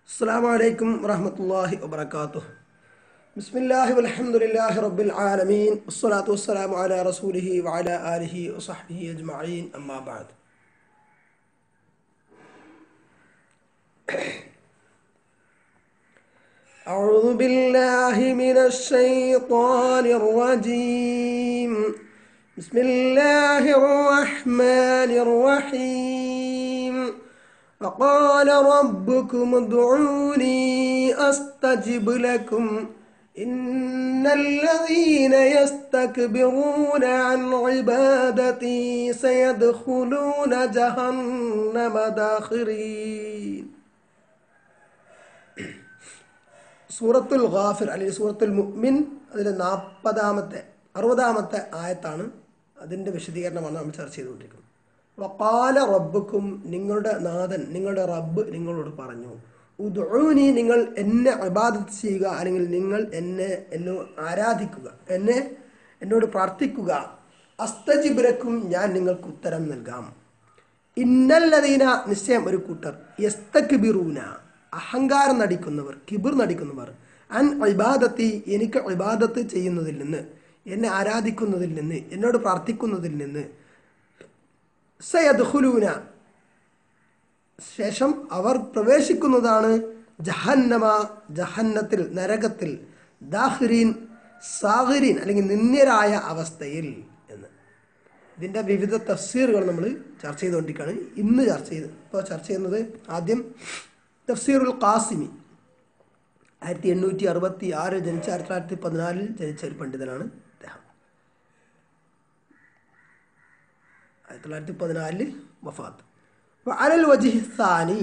السلام عليكم ورحمة الله وبركاته. بسم الله والحمد لله رب العالمين والصلاة والسلام على رسوله وعلى آله وصحبه أجمعين أما بعد. أعوذ بالله من الشيطان الرجيم. بسم الله الرحمن الرحيم. وقال ربكم ادعوني أستجب لكم إن الذين يستكبرون عن عبادتي سيدخلون جهنم داخرين. സൂറത്തുൽ ഗാഫിർ അല്ലെങ്കിൽ സൂറത്തുൽ മുഅ്മിൻ അതിലെ 60-ാമത്തെ ആയത്താണ്. അതിൻ്റെ വിശദീകരണമാണ് നമ്മൾ ചർച്ച ചെയ്തുകൊണ്ടിരിക്കുന്നത്. വഖാല റബ്ബുക്കും, നിങ്ങളുടെ നാഥൻ, നിങ്ങളുടെ റബ്ബ് നിങ്ങളോട് പറഞ്ഞു, ഉദ്ഉനി, നിങ്ങൾ എന്നെ ഇബാദത്ത് ചെയ്യുക, അല്ലെങ്കിൽ നിങ്ങൾ എന്നെ ആരാധിക്കുക, എന്നോട് പ്രാർത്ഥിക്കുക. അസ്തജിബ് ലക്കും, ഞാൻ നിങ്ങൾക്ക് ഉത്തരം നൽകാം. ഇന്നല്ലദീന, നിശ്ചയം ഒരു കൂട്ടർ, യസ്തക്ബിറൂന, അഹങ്കാരം നടിക്കുന്നവർ, കിബിർ നടിക്കുന്നവർ, അൻ ഇബാദത്തി, എനിക്ക് ഇബാദത്ത് ചെയ്യുന്നതിൽ നിന്ന്, എന്നെ ആരാധിക്കുന്നതിൽ നിന്ന്, എന്നോട് പ്രാർത്ഥിക്കുന്നതിൽ നിന്ന്, സയദ്ഖുലൂന, ശേഷം അവർ പ്രവേശിക്കുന്നതാണ്, ജഹന്നത്തിൽ, നരകത്തിൽ, ദാഖിരീൻ, സാഗിരീൻ, അല്ലെങ്കിൽ നിന്ദ്യരായ അവസ്ഥയിൽ എന്ന്. ഇതിൻ്റെ വിവിധ തഫ്സീറുകൾ നമ്മൾ ചർച്ച ചെയ്തുകൊണ്ടിരിക്കുകയാണ്. ഇപ്പോൾ ചർച്ച ചെയ്യുന്നത് ആദ്യം തഫ്സീറുൽ ഖാസിമി, 1866 ജനിച്ച 1914 ജനിച്ച ഒരു പണ്ഡിതനാണ് അദ്ദേഹം. 1914 വഫാത്ത്. വഅലൽ വജ്ഹി സാനി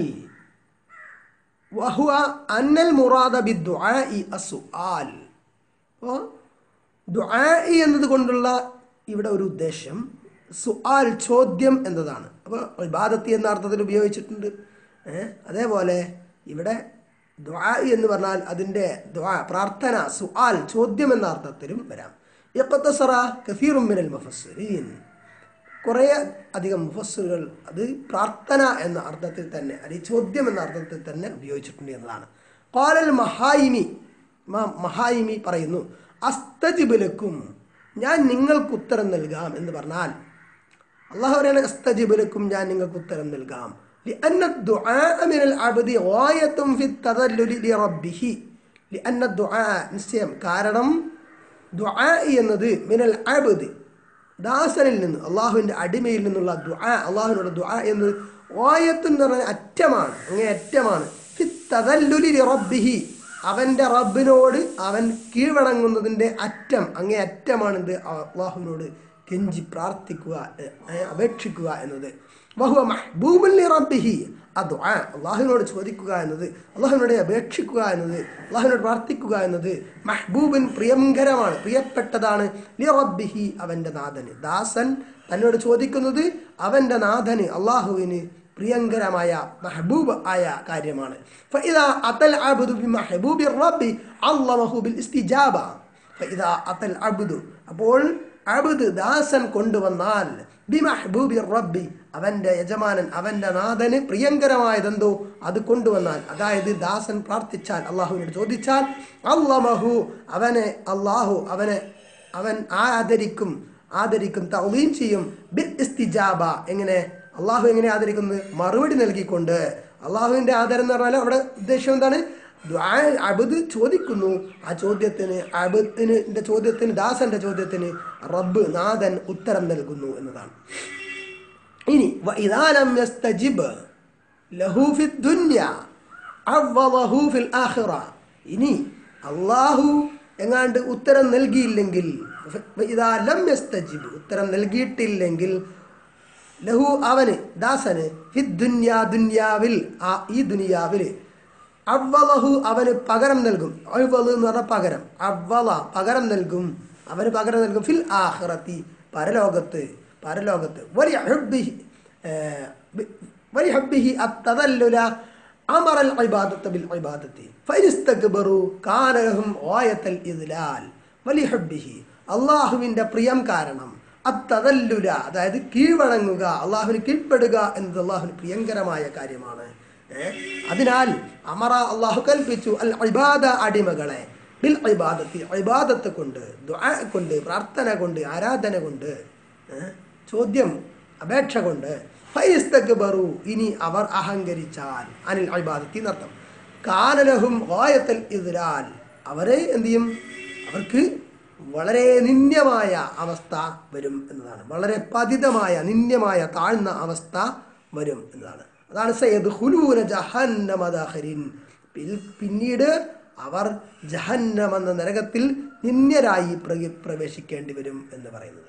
വഹുവ അന്നൽ മുറാദ ബിദ്ദുആഇ അസ്സുആൽ. അപ്പോൾ ദുആഇ എന്നതുകൊണ്ടുള്ള ഇവിടെ ഒരു ഉദ്ദേശം സുആൽ, ചോദ്യം എന്നതാണ്. അപ്പോൾ ഇബാദത്തി എന്ന അർത്ഥത്തിൽ ഉപയോഗിച്ചിട്ടുണ്ട്. അതേപോലെ ഇവിടെ ദുആഇ എന്ന് പറഞ്ഞാൽ അതിൻ്റെ പ്രാർത്ഥന, സുആൽ, ചോദ്യം എന്ന അർത്ഥത്തിലും വരാം. ഇഖ്തസറ കസീറുൻ മിനൽ മുഫസ്സിരീൻ, കുറേ അധികം മുഫസ്സിറുകൾ അത് പ്രാർത്ഥന എന്ന അർത്ഥത്തിൽ തന്നെ, അല്ലെങ്കിൽ ചോദ്യം എന്ന അർത്ഥത്തിൽ തന്നെ ഉപയോഗിച്ചിട്ടുണ്ട് എന്നതാണ്. ഖാലൽ മഹായിമി പറയുന്നു, അസ്തജിബ് ലക്കും, ഞാൻ നിങ്ങൾക്ക് ഉത്തരം നൽകാം എന്ന് പറഞ്ഞാൽ, അല്ലാഹു പറയാണ് അസ്തജിബ് ലക്കും, ഞാൻ നിങ്ങൾക്ക് ഉത്തരം നൽകാം. لأن الدعاء من العبد غاية في التذلل لربه. لأن الدعاء, നിശ്ചയം, കാരണം ദുആ എന്നത് മിനൽ അബ്ദ്, ദാസനിൽ നിന്ന്, അള്ളാഹുവിൻ്റെ അടിമയിൽ നിന്നുള്ള ദുആ, അള്ളാഹുവിനോട് ദുആ എന്നത് ഗായത്ത് എന്ന് പറഞ്ഞാൽ അറ്റമാണ്, അങ്ങേയറ്റമാണ്. ഫി തദല്ലുലി ലിറബ്ബിഹി, അവൻ്റെ റബ്ബിനോട് അവൻ കീഴ്വണങ്ങുന്നതിൻ്റെ അറ്റം, അങ്ങേയറ്റമാണ് ഇത് അള്ളാഹുവിനോട് കെഞ്ചി പ്രാർത്ഥിക്കുക, അപേക്ഷിക്കുക എന്നത്. വഹുവ മഹ്ബൂബുൻ ലിറബ്ബിഹി, അദ്ദുആ, അള്ളാഹുവിനോട് ചോദിക്കുക എന്നത്, അള്ളാഹുവിനോട് അപേക്ഷിക്കുക എന്നത്, അള്ളാഹുവിനോട് പ്രാർത്ഥിക്കുക എന്നത് മഹ്ബൂബൻ, പ്രിയങ്കരമാണ്, പ്രിയപ്പെട്ടതാണ്. ലിറബ്ബിഹി, അവൻ്റെ നാഥന്. ദാസൻ തന്നോട് ചോദിക്കുന്നത് അവൻ്റെ നാഥന്, അള്ളാഹുവിന് പ്രിയങ്കരമായ, മഹ്ബൂബ് ആയ കാര്യമാണ്. ഫഇദാ അതൽ അബ്ദു ബിമഹ്ബൂബി റബ്ബി അല്ലമഹു ബിൽ ഇസ്തിജാബ. ഫഇദാ അതൽ അബ്ദു, അപ്പോൾ അബ്ദ്, ദാസൻ കൊണ്ടുവന്നാൽ, ബിമഹ്ബൂബി റബ്ബി, അവൻ്റെ യജമാനൻ, അവൻ്റെ നാഥന് പ്രിയങ്കരമായതെന്തോ അത് കൊണ്ടുവന്നാൽ, അതായത് ദാസൻ പ്രാർത്ഥിച്ചാൽ, അള്ളാഹുവിനോട് ചോദിച്ചാൽ, അല്ലമഹു, അവൻ ആദരിക്കും, തഅ്ലീം ചെയ്യും, ബിൽ ഇസ്തിജാബ, എങ്ങനെ, അള്ളാഹു എങ്ങനെ ആദരിക്കുന്നത്, മറുപടി നൽകിക്കൊണ്ട്. അള്ളാഹുവിൻ്റെ ആദരം എന്ന് പറഞ്ഞാൽ അവിടെ ഉദ്ദേശം എന്താണ്? അബ്ദ് ചോദിക്കുന്നു, ആ ചോദ്യത്തിന്, അബ്ദിന്റെ ചോദ്യത്തിന്, ദാസന്റെ ചോദ്യത്തിന് റബ്ബ്, നാഥൻ ഉത്തരം നൽകുന്നു എന്നതാണ്. ഇനി വഇദാ ലം യസ്തജിബ് ലഹു ഫിദ് ദുനിയ അവളഹു ഫിൽ ആഖിറ, ഇനി അല്ലാഹു എങ്ങാണ്ട് ഉത്തരം നൽകിയില്ലെങ്കിൽ, വഇദാ ലം യസ്തജിബ്, ഉത്തരം നൽകിയിട്ടില്ലെങ്കിൽ, ലഹു, അവന്, ദാസന്, ഫിദ് ദുനിയ, ദുനിയാവിൽ, ഈ ദുനിയാവിൽ, അവളഹു, അവന് പകരം നൽകും. അവള് എന്ന് പറഞ്ഞാൽ പകരം, അവള പകരം നൽകും, അവന് പകരം നൽകും. ഫിൽ ആഖിറത്തി, പരലോകത്ത്. വലിഹബ്ബിഹി അത്തദല്ലുല അമറൽ ഇബാദത ബിൽ ഇബാദത്തി ഫഇസ്തക്ബറു കാന ലഹും ഗായത്തുൽ ഇദ്ലാൽ. വലിഹബ്ബിഹി, അല്ലാഹുവിൻ്റെ പ്രിയം കാരണം, അത്തദല്ലുല, അതായത് കീഴ്വണങ്ങുക, അള്ളാഹുവിന് കീഴ്പ്പെടുക എന്നത് അള്ളാഹുവിന് പ്രിയങ്കരമായ കാര്യമാണ്. അതിനാൽ അമറ അള്ളാഹു കൽപ്പിച്ചു അൽ ഇബാദ അടിമകളെ ബിൽ ഇബാദത്തി ഇബാദത്ത് കൊണ്ട് ദുആ കൊണ്ട് പ്രാർത്ഥന കൊണ്ട് ആരാധന കൊണ്ട് ചോദ്യം അപേക്ഷ കൊണ്ട് ഫൈസ്തക്ബറു ഇനി അവർ അഹങ്കരിച്ചാൽ അനിൽ ഇബാദത്തി എന്നർത്ഥം കാനലഹും ഗായത്തുൽ ഇദ്ലാൽ അവരെ എന്ത് ചെയ്യും അവർക്ക് വളരെ നിന്ദ്യമായ അവസ്ഥ വരും എന്നതാണ് വളരെ പതിതമായ നിന്ദ്യമായ താഴ്ന്ന അവസ്ഥ വരും എന്നതാണ് അതാണ് സയദ്ഖുലൂന ജഹന്നമ ദാഖിരിൻ പിന്നീട് അവർ ജഹന്നം എന്ന നരകത്തിൽ നിന്ദ്യരായി പ്രവേശിക്കേണ്ടി വരും എന്ന് പറയുന്നത്.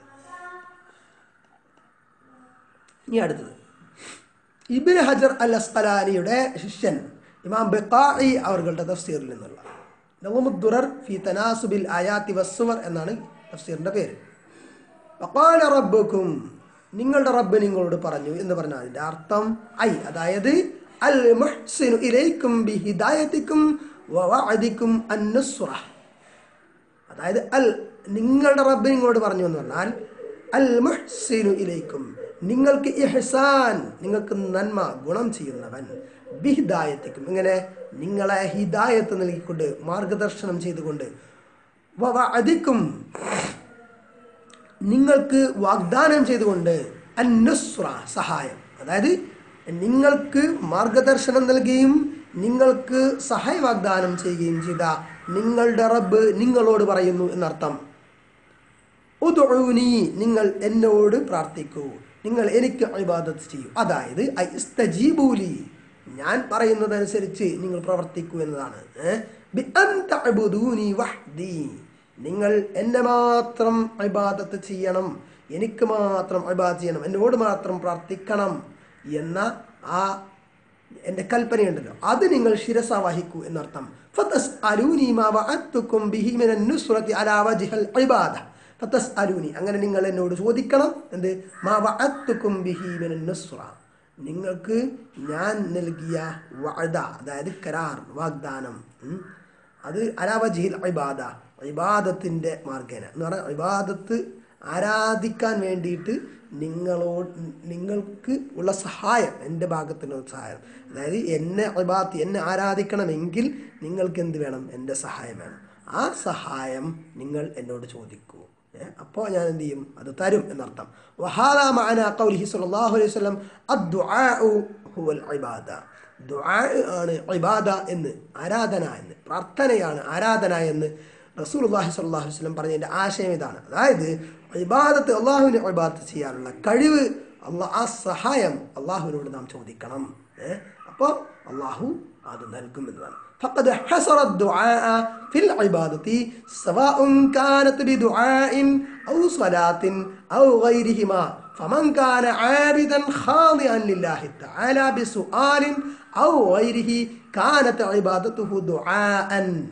ഇനി അടുത്തത് ഇബ്നു ഹജർ അൽ അസ്ഖലാനിയുടെ ശിഷ്യൻ ഇമാം ബഖാഇ അവരുടെ തഫ്സീറിൽ നിന്നുള്ള നവമുദ്ദുറർ ഫി തനാസുബിൽ ആയാത്തി വസ്സുവർ എന്നാണ് തഫ്സീറിന്റെ പേര്. വഖാല റബ്ബുക്കും നിങ്ങളുടെ റബ്ബ് നിങ്ങളോട് പറഞ്ഞു എന്ന് പറഞ്ഞാൽ അതിന്റെ അർത്ഥം അതായത് അൽ മുഹ്സിനു ഇലൈക്കും ബിഹിദായതിക്കും വവഅദിക്കും അൻ-നുസ്റ അതായത് നിങ്ങളുടെ റബ്ബ് നിങ്ങളോട് പറഞ്ഞു എന്ന് പറഞ്ഞാൽ അൽ മുഹ്സിനു ഇലൈക്കും നിങ്ങൾക്ക് ഇഹ്സാൻ നിങ്ങൾക്ക് നന്മ ഗുണം ചെയ്യുന്നവൻ ബിഹിദായത്തിക്കും ഇങ്ങനെ നിങ്ങളെ ഹിദായത്ത് നൽകിക്കൊണ്ട് മാർഗദർശനം ചെയ്തുകൊണ്ട് വവഅദിക്കും നിങ്ങൾക്ക് വാഗ്ദാനം ചെയ്തുകൊണ്ട് അൻ-നുസ്റ സഹായം അതായത് നിങ്ങൾക്ക് മാർഗദർശനം നൽകുകയും നിങ്ങൾക്ക് സഹായ വാഗ്ദാനം ചെയ്യുകയും ചെയ്ത നിങ്ങളുടെ റബ്ബ് നിങ്ങളോട് പറയുന്നു എന്നർത്ഥം. ഉദ്ഉനി നിങ്ങൾ എന്നോട് പ്രാർത്ഥിക്കൂ നിങ്ങൾ എനിക്ക് ഇബാദത്ത് ചെയ്യൂ അതായത് ഇസ്തജീബൂലി ഞാൻ പറയുന്നതനുസരിച്ച് നിങ്ങൾ പ്രവർത്തിക്കൂ എന്നതാണ്. ബി അൻ തഅബുദൂനി വഹ്ദി നിങ്ങൾ എന്നെ മാത്രം ഇബാദത്ത് ചെയ്യണം എനിക്ക് മാത്രം ഇബാദത്ത് ചെയ്യണം എന്നോട് മാത്രം പ്രാർത്ഥിക്കണം എന്ന ആ എൻ്റെ കൽപ്പനയുണ്ടല്ലോ അത് നിങ്ങൾ ശിരസ വഹിക്കൂ എന്നർത്ഥം. ഫതസ്അലൂനി മാ വഅദ്തുകും ബിഹി മിനൻ നുസ്റതി അലാ വജ്ഹിൽ ഇബാദ ഫതസ്അലൂനി അങ്ങനെ നിങ്ങൾ എന്നോട് ചോദിക്കണം എന്ത് മാ വഅദ്തുകും ബിഹി മിനൻ നുസ്റ നിങ്ങൾക്ക് ഞാൻ നൽകിയ വഅദ അതായത് കരാർ വാഗ്ദാനം അത് അലാ വജ്ഹിൽ ഇബാദ ഇബാദത്തിൻ്റെ മാർഗേന എന്ന് പറഞ്ഞാൽ ഇബാദത്ത് ആരാധിക്കാൻ വേണ്ടിയിട്ട് നിങ്ങൾക്ക് ഉള്ള സഹായം എൻ്റെ ഭാഗത്തുനിന്നുള്ള സഹായം അതായത് എന്നെ ആരാധിക്കണമെങ്കിൽ നിങ്ങൾക്ക് എന്ത് വേണം എൻ്റെ സഹായം വേണം ആ സഹായം നിങ്ങൾ എന്നോട് ചോദിക്കൂ അപ്പോൾ ഞാൻ എന്ത് ചെയ്യും അത് തരും എന്നർത്ഥം. വഹാദാ മഅനാ ഖൗലിഹി സ്വല്ലല്ലാഹു അലൈഹി വസല്ലം അദ്ദുആഉ ഹുവൽ ഇബാദ ദുആ ആണ് ഇബാദ എന്ന് ആരാധന എന്ന് പ്രാർത്ഥനയാണ് ആരാധന എന്ന് റസൂലുള്ളാഹി സ്വല്ലല്ലാഹു അലൈഹി വസല്ലം പറഞ്ഞതിൻ്റെ ആശയം ഇതാണ്. അതായത് ഇബാദത്ത് അള്ളാഹുവിനെ ഇബാദത്ത് ചെയ്യാനുള്ള കഴിവ് ആ സഹായം അള്ളാഹുവിനോട് നാം ചോദിക്കണം അപ്പോൾ അള്ളാഹു അത് നൽകുമെന്നതാണ്. فقد حصر الدعاء في العبادة سواء كانت بدعاء أو صلاة أو غيرهما فمن كان عابدا خاضعا لله تعالى بسؤال أو غيره كانت عبادته دعاء.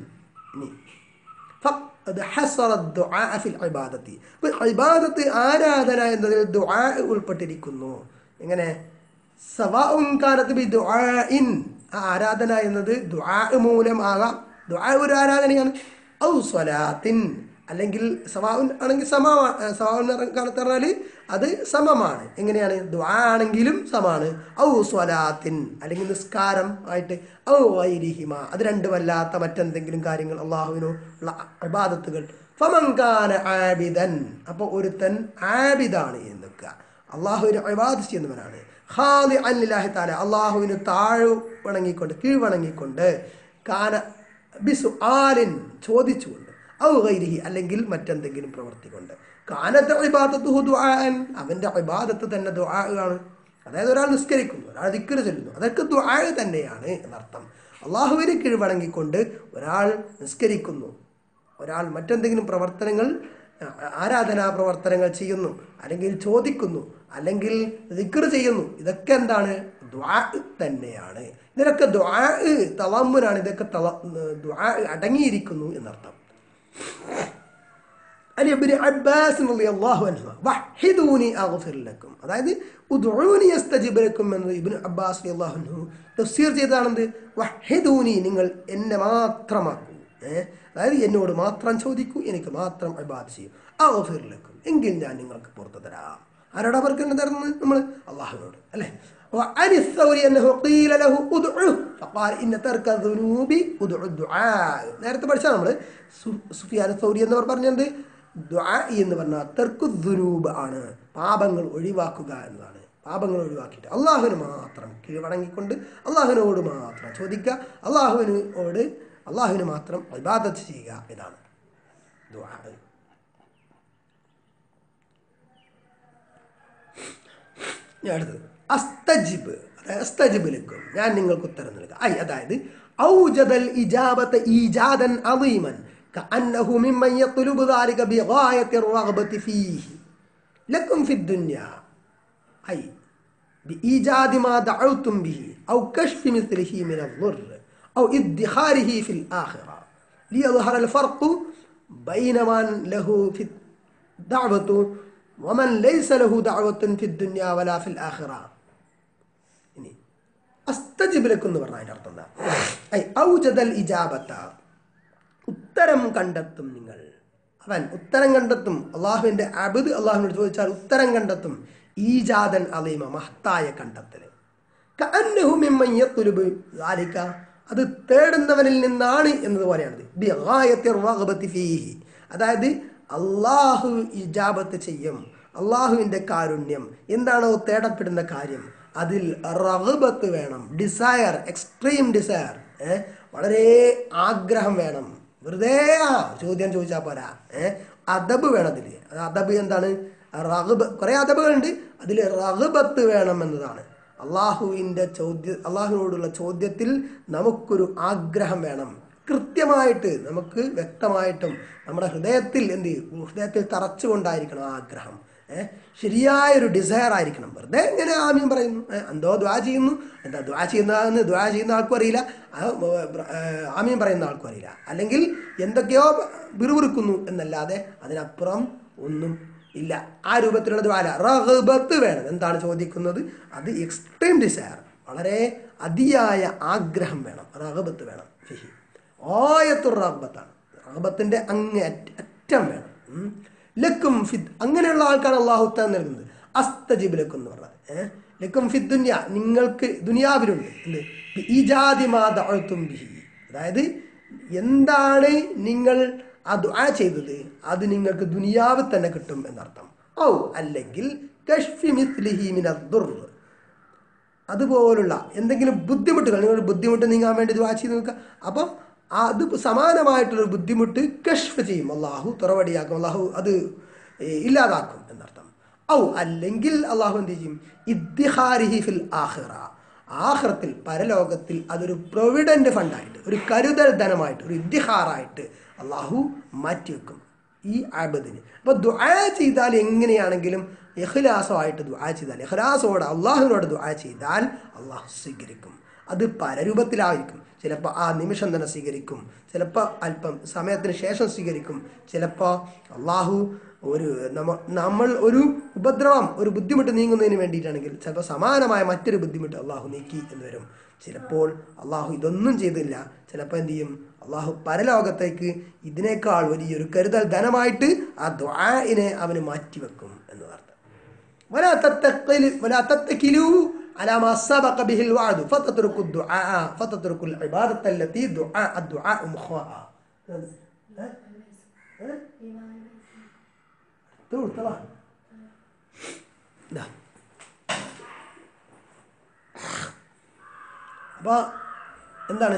فقد حصر الدعاء في العبادة عبادة ആരാധന എന്നതിൽ ദുആ ഉൾപ്പെട്ടിരിക്കുന്നു. എങ്ങനെ സവാഉൻ കാനത് ബിദുആഇൻ ആരാധന എന്നത് ദുആ മൂലമാകാം ദുആ ഒരു ആരാധനയാണ് ഔ സ്വലാത്തിൻ അല്ലെങ്കിൽ സവാഉൻ ആണെങ്കിൽ സവാഉൻ പറഞ്ഞാൽ അത് സമമാണ് എങ്ങനെയാണ് ദുആ ആണെങ്കിലും സമാണ് ഔ സ്വലാത്തിൻ അല്ലെങ്കിൽ നിസ്കാരം ആയിട്ട് ഔ ഗൈരിഹിമ അത് രണ്ടുമല്ലാത്ത മറ്റെന്തെങ്കിലും കാര്യങ്ങൾ അള്ളാഹുവിനുള്ള ഇബാദത്തുകൾ ഫമൻ കാന ആബിദൻ അപ്പോൾ ഒരുത്തൻ ആബിദാണ് എന്ന് വെക്കുക അള്ളാഹുവിനെ ഇബാദത്ത് ചെയ്യുന്നവനാണ് ഖാദിഅൻ ലില്ലാഹി തആല അള്ളാഹുവിന് കീഴ്വണങ്ങിക്കൊണ്ട് കാന ബിസുആലിൻ ചോദിച്ചുകൊണ്ട് ഔ ഗൈരിഹി അല്ലെങ്കിൽ മറ്റെന്തെങ്കിലും പ്രവൃത്തി കൊണ്ട് കാനത്ത് ഇബാദത്തുഹു ദുആൻ അവൻ്റെ ഇബാദത്ത് തന്നെ ദുആ ആണ്. അതായത് ഒരാൾ നിസ്കരിക്കുന്നു ഒരാൾ ദിക്ർ ചൊല്ലുന്നു അതൊക്കെ ദുആ തന്നെയാണ് എന്നർത്ഥം. അള്ളാഹുവിന് കീഴ്വണങ്ങിക്കൊണ്ട് ഒരാൾ നിസ്കരിക്കുന്നു ഒരാൾ മറ്റെന്തെങ്കിലും പ്രവർത്തനങ്ങൾ ആരാധനാ പ്രവർത്തനങ്ങൾ ചെയ്യുന്നു അല്ലെങ്കിൽ ചോദിക്കുന്നു അല്ലെങ്കിൽ ദിക്ർ ചെയ്യുന്നു ഇതൊക്കെ എന്താണ് ദുആ തന്നെയാണ്. ഇതിനൊക്കെ ദുആ തളമ്മുനാണ് ഇതൊക്കെ ദുആ അടങ്ങിയിരിക്കുന്നു എന്നർത്ഥം. അലി ഇബ്നു അബ്ബാസ് റളിയല്ലാഹു അൻഹു വഹ്ഹിദൂനി അഗ്ഫിർ ലക്കും അതായത് ഉദ്ഉനി അസ്തജിബ് ലക്കും എന്ന് ഇബ്നു അബ്ബാസ് റളിയല്ലാഹു അൻഹു തഫ്സീർ ചെയ്തതാണെന്ത് വഹ്ഹിദൂനി നിങ്ങൾ എന്നെ മാത്രമാക്കൂ അതായത് എന്നോട് മാത്രം ചോദിക്കൂ എനിക്ക് മാത്രം ഇബാദത്ത് ചെയ്യൂ അഗ്ഫിർ ലക്കും എങ്കിൽ ഞാൻ നിങ്ങൾക്ക് പുറത്തു തരാം. ആരോടാ അവർക്ക് തരുന്നത് നമ്മൾ അള്ളാഹുവിനോട് അല്ലേ. وعن الثوري أنه قيل له ادعه فقال إن ترك الذنوب ادع الدعاء. നേരത്തെ പഠിച്ചാൽ നമ്മൾ സുഫിയാൻ സൗരി എന്നവർ പറഞ്ഞത് ദുആ എന്ന് പറഞ്ഞാൽ തർക്കു ദുനൂബ് ആണ്, പാപങ്ങൾ ഒഴിവാക്കുക എന്നതാണ്. പാപങ്ങൾ ഒഴിവാക്കിയിട്ട് അള്ളാഹുവിന് മാത്രം കീഴടങ്ങിക്കൊണ്ട് അള്ളാഹുവിനോട് മാത്രം ചോദിക്കുക, അള്ളാഹുവിന് മാത്രം ഇബാദത്ത് ചെയ്യുക, ഇതാണ് ദുആ. അടുത്തത് അസ്തജിബ്, അസ്തജിബ് ലക്കും, ഞാൻ നിങ്ങൾക്ക് ഉത്തരം നൽകുക. അതായത് ഔജദൽ ഇജാബത ഈജാദൻ അളീമൻ كأنه ممن يطلب ذلك بغاية الرغبة فيه لكم في الدنيا أي بإيجاد ما دعوتم به أو كشف مثله من الضر أو ادخاره في الآخرة ليظهر الفرق بين من له في الدعوة ومن ليس له دعوة في الدنيا ولا في الآخرة. أستجب لكم برنا أي أوجد الإجابة, ഉത്തരം കണ്ടെത്തും. നിങ്ങൾ അവൻ ഉത്തരം കണ്ടെത്തും. അള്ളാഹുവിൻ്റെ അബ്ദ് അള്ളാഹുവിനോട് ചോദിച്ചാൽ ഉത്തരം കണ്ടെത്തും. ഈജാദൻ അലീമ, മഹത്തായ കണ്ടെത്തൽ. കഅന്നഹു മിമ്മൻ യത്ലുബു ദാലിക, അത് തേടുന്നവനിൽ നിന്നാണ് എന്നതുപോലെയാണത്. ബിഗായത്തിർ റഗ്ബത്തി ഫീഹി, അതായത് അള്ളാഹു ഇജാബത്ത് ചെയ്യും, അള്ളാഹുവിൻ്റെ കാരുണ്യം എന്താണോ തേടപ്പെടുന്ന കാര്യം അതിൽ റഗ്ബത്ത് വേണം, ഡിസയർ, എക്സ്ട്രീം ഡിസയർ, വളരെ ആഗ്രഹം വേണം. വെറുതെ ചോദ്യം ചോദിച്ചാൽ പോരാ, അദബ് വേണം അതിൽ. അദബ് എന്താണ്? റഗ്ബ്, കുറേ അദബുകളുണ്ട്, അതിൽ റഗ്ബത്ത് വേണം എന്നതാണ്. അള്ളാഹുവിനോടുള്ള ചോദ്യത്തിൽ നമുക്കൊരു ആഗ്രഹം വേണം, കൃത്യമായിട്ട് നമുക്ക് വ്യക്തമായിട്ടും നമ്മുടെ ഹൃദയത്തിൽ തറച്ചുകൊണ്ടായിരിക്കണം ആ ആഗ്രഹം. ശരിയായൊരു ഡിസയർ ആയിരിക്കണം. വെറുതെ എങ്ങനെ ആമീൻ പറയുന്നു, എന്തോ ദ്വാ ചെയ്യുന്നു, എന്താ ദ്വാ ചെയ്യുന്ന ആൾക്കും അറിയില്ല, ആമീൻ പറയുന്ന ആൾക്കും അറിയില്ല, അല്ലെങ്കിൽ എന്തൊക്കെയോ വിറുവിറുക്കുന്നു എന്നല്ലാതെ അതിനപ്പുറം ഒന്നും ഇല്ല. ആ രൂപത്തിലുള്ള ദ്വാ അല്ല, റഗ്ബത്ത് വേണം. എന്താണ് ചോദിക്കുന്നത്? അത് എക്സ്ട്രീം ഡിസയർ, വളരെ അതിയായ ആഗ്രഹം വേണം, റഗ്ബത്ത് വേണം. ആയത്തുർ റഗ്ബത്താണ്, റഗ്ബത്തിൻ്റെ അങ്ങേ അറ്റം വേണം. ലക്കും ഫിദ്, അങ്ങനെയുള്ള ആൾക്കാണ് അള്ളാഹു ഉത്തരം നൽകുന്നത്. അസ്തജിബ് ലക്കും എന്ന് പറഞ്ഞത് ലക്കും ഫിദ് ദുനിയ, നിങ്ങൾക്ക് ദുനിയാവിലുണ്ട് എന്ത്? ഈജാദി മാ ദഅഉതും ബിഹി, അതായത് എന്താണ് നിങ്ങൾ ആ ദുആ ചെയ്തത് അത് നിങ്ങൾക്ക് ദുനിയാവിൽ തന്നെ കിട്ടും എന്നർത്ഥം. ഔ അല്ലെങ്കിൽ കശ്ഫി മിസ്ലിഹി മിനദ് ദുർ, അതുപോലുള്ള എന്തെങ്കിലും ബുദ്ധിമുട്ടുകൾ, നിങ്ങളുടെ ബുദ്ധിമുട്ട് നീങ്ങാൻ വേണ്ടി ദുആ ചെയ്ത് നോക്കുക. അപ്പം അത് സമാനമായിട്ടുള്ളൊരു ബുദ്ധിമുട്ട് കശ്ഫ് ചെയ്യും, അള്ളാഹു തുറവടിയാക്കും, അള്ളാഹു അത് ഇല്ലാതാക്കും എന്നർത്ഥം. ഔ അല്ലെങ്കിൽ അള്ളാഹു എന്ത് ചെയ്യും? ഇദ്ദിഖാരിഹി ഫിൽ ആഖിറ, ആഖിറത്തിൽ പരലോകത്തിൽ അതൊരു പ്രൊവിഡന്റ് ഫണ്ടായിട്ട്, ഒരു കരുതൽ ധനമായിട്ട്, ഒരു ഇദ്ദിഖാറായിട്ട് അള്ളാഹു മാറ്റിവെക്കും ഈ അബ്ദിന്. അപ്പോൾ ദുആ ചെയ്താൽ എങ്ങനെയാണെങ്കിലും ഇഖ്ലാസമായിട്ട് ദുആ ചെയ്താൽ, ഇഖ്ലാസോടെ അള്ളാഹുവിനോട് ദുആ ചെയ്താൽ അള്ളാഹു സ്വീകരിക്കും. അത് പലരൂപത്തിലായിരിക്കും. ചിലപ്പോൾ ആ നിമിഷം തന്നെ സ്വീകരിക്കും, ചിലപ്പോൾ അല്പം സമയത്തിന് ശേഷം സ്വീകരിക്കും, ചിലപ്പോൾ അള്ളാഹു നമ്മൾ ഒരു ഉപദ്രവം, ഒരു ബുദ്ധിമുട്ട് നീങ്ങുന്നതിന് വേണ്ടിയിട്ടാണെങ്കിൽ ചിലപ്പോൾ സമാനമായ മറ്റൊരു ബുദ്ധിമുട്ട് അള്ളാഹു നീക്കി എന്ന് വരും. ചിലപ്പോൾ അള്ളാഹു ഇതൊന്നും ചെയ്തില്ല, ചിലപ്പോൾ എന്ത് ചെയ്യും? അള്ളാഹു പരലോകത്തേക്ക് ഇതിനേക്കാൾ വലിയൊരു കരുതൽ ധനമായിട്ട് ആ ദുആഇനെ അവന് മാറ്റിവെക്കും എന്നതർത്ഥം. വലാ തത്തക്കിലൂ على ما سبق به الوعد فتتركوا الدعاء فتتركوا العبادة التي الدعاء مخها. تقول طبعا لا അപ്പോൾ എന്താണ്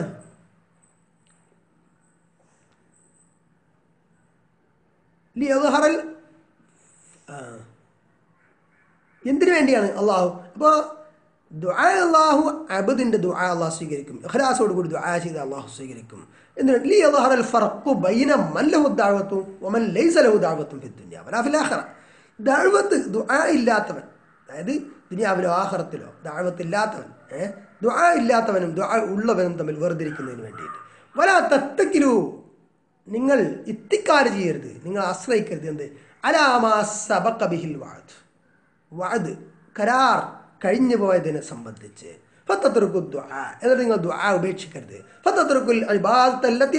എന്തിനു വേണ്ടിയാണ് അള്ളാഹു? അപ്പോൾ ദുആ അള്ളാഹു അബ്ദിൻ്റെ ദുആ അള്ളാഹു സ്വീകരിക്കും, ഇഖ്ലാസോട് കൂടി ദുആ ചെയ്ത് അള്ളാഹു സ്വീകരിക്കും. എന്നിട്ട് ലിയദ്ഹറൽ ഫർഖു ബൈന മൻ ലഹു ദഅവതു വമൻ ലൈസ ലഹു ദഅവതുൻ ഫി ദുനിയ വലാ ഫിൽ ആഖിറ. ദഅവത്ത് ദുആ ഇല്ലാത്തവൻ, അതായത് ദുനിയാവിലോ ആഖിറത്തിലോ ദഅവത്ത് ഇല്ലാത്തവൻ, ദുആ ഇല്ലാത്തവനും ദുആ ഉള്ളവനും തമ്മിൽ വേർതിരിക്കുന്നതിന് വേണ്ടിയിട്ട്. വലാ തത്തക്കിലു, നിങ്ങൾ ഇത്തിക്കാര് ചെയ്യരുത്, നിങ്ങൾ ആശ്രയിക്കരുത് എന്ത്? അലാ മാ സബഖ ബിഹിൽ വഅദ്, വഅദ് കരാർ കഴിഞ്ഞു പോയതിനെ സംബന്ധിച്ച്. ഫതത്റുകു ദുആ, എന്നിട്ട് നിങ്ങൾ ദുആ ഉപേക്ഷിക്കരുത്. ഫതത്റുകുൽ ഇബാദത അല്ലതി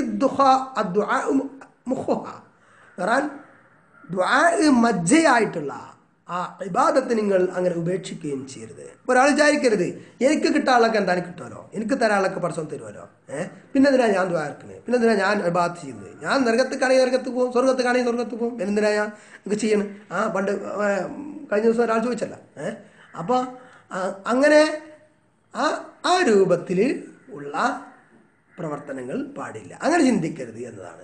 ദുആ മുഖുഹ, കാരണം ദുആ മജ്ജയായിട്ടുള്ള ആ ഇബാദത്ത് നിങ്ങൾ അങ്ങനെ ഉപേക്ഷിക്കുകയും ചെയ്യരുത്. ഒരാൾ വിചാരിക്കരുത് എനിക്ക് കിട്ടാനുള്ളതൊക്കെ എന്തായാലും കിട്ടുമല്ലോ, എനിക്ക് തരാനുള്ളതൊക്കെ പടച്ചോൻ തരുമല്ലോ, പിന്നെ എന്തിനാ ഞാൻ ദ്വാരക്കുന്നത്, പിന്നെ എന്തിനാ ഞാൻ ഇബാദത്ത് ചെയ്യുന്നത്, ഞാൻ നരകത്തേക്കാണെങ്കിൽ നരകത്ത് പോകും, സ്വർഗത്തേക്കാണെങ്കിൽ സ്വർഗത്ത് പോകും, പിന്നെ എന്തിനാ ഞാൻ ഇത് ചെയ്യണം. പണ്ട് കഴിഞ്ഞ ദിവസം ഒരാൾ ചോദിച്ചല്ല. അപ്പോൾ അങ്ങനെ ആ രൂപത്തിൽ ഉള്ള പ്രവർത്തനങ്ങൾ പാടില്ല, അങ്ങനെ ചിന്തിക്കരുത് എന്നതാണ്.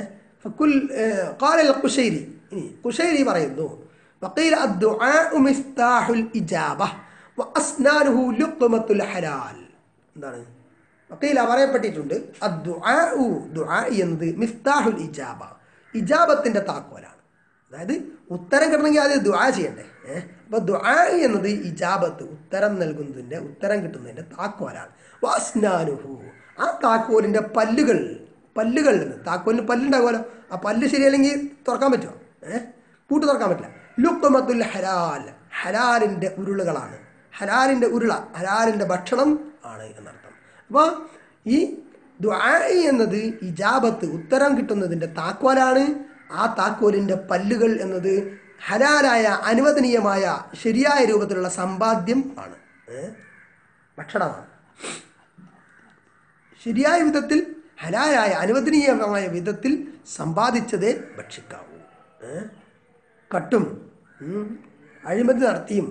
ഖുശൈരി, ഇനി ഖുശൈരി പറയുന്നു, വഖീല അദ്ദുആഉ മിഫ്താഹുൽ ഇജാബ വഅസ്നാനുഹു ലുഖ്മത്തുൽ ഹലാൽ. എന്താണ് വഖീല പറയപ്പെട്ടിട്ടുണ്ട്, അദ്ദുആഉ ദുആ എന്നത് മിഫ്താഹുൽ ഇജാബ, ഇജാബത്തിന്റെ താക്കോലാണ്. അതായത് ഉത്തരം കിട്ടണമെങ്കിൽ ആദ്യം ദുആ ചെയ്യണ്ടേ. അപ്പോൾ ദുആ എന്നത് ഇജാബത്ത്, ഉത്തരം നൽകുന്നതിൻ്റെ, ഉത്തരം കിട്ടുന്നതിൻ്റെ താക്കോലാണ്. വഅസ്നാനുഹു, ആ താക്കോലിൻ്റെ പല്ലുകളിൽ നിന്ന്, താക്കോലിന് പല്ലുണ്ടാകുമല്ലോ, ആ പല്ല് ശരിയല്ലെങ്കിൽ തുറക്കാൻ പറ്റുമോ? പൂട്ട് തുറക്കാൻ പറ്റില്ല. ലുഖ്മത്തുൽ ഹലാൽ, ഹലാലിൻ്റെ ഉരുളകളാണ്, ഹലാലിൻ്റെ ഉരുള, ഹലാലിൻ്റെ ഭക്ഷണം ആണ് എന്നർത്ഥം. അപ്പോൾ ഈ ദുആ എന്നത് ഇജാബത്ത്, ഉത്തരം കിട്ടുന്നതിൻ്റെ താക്കോലാണ്. ആ താക്കോലിൻ്റെ പല്ലുകൾ എന്നത് ഹലാലായ, അനുവദനീയമായ, ശരിയായ രൂപത്തിലുള്ള സമ്പാദ്യം ആണ്, ഭക്ഷണമാണ്. ശരിയായ വിധത്തിൽ, ഹലാലായ, അനുവദനീയമായ വിധത്തിൽ സമ്പാദിച്ചതേ ഭക്ഷിക്കാവൂ. കട്ടും അഴിമതി നടത്തിയും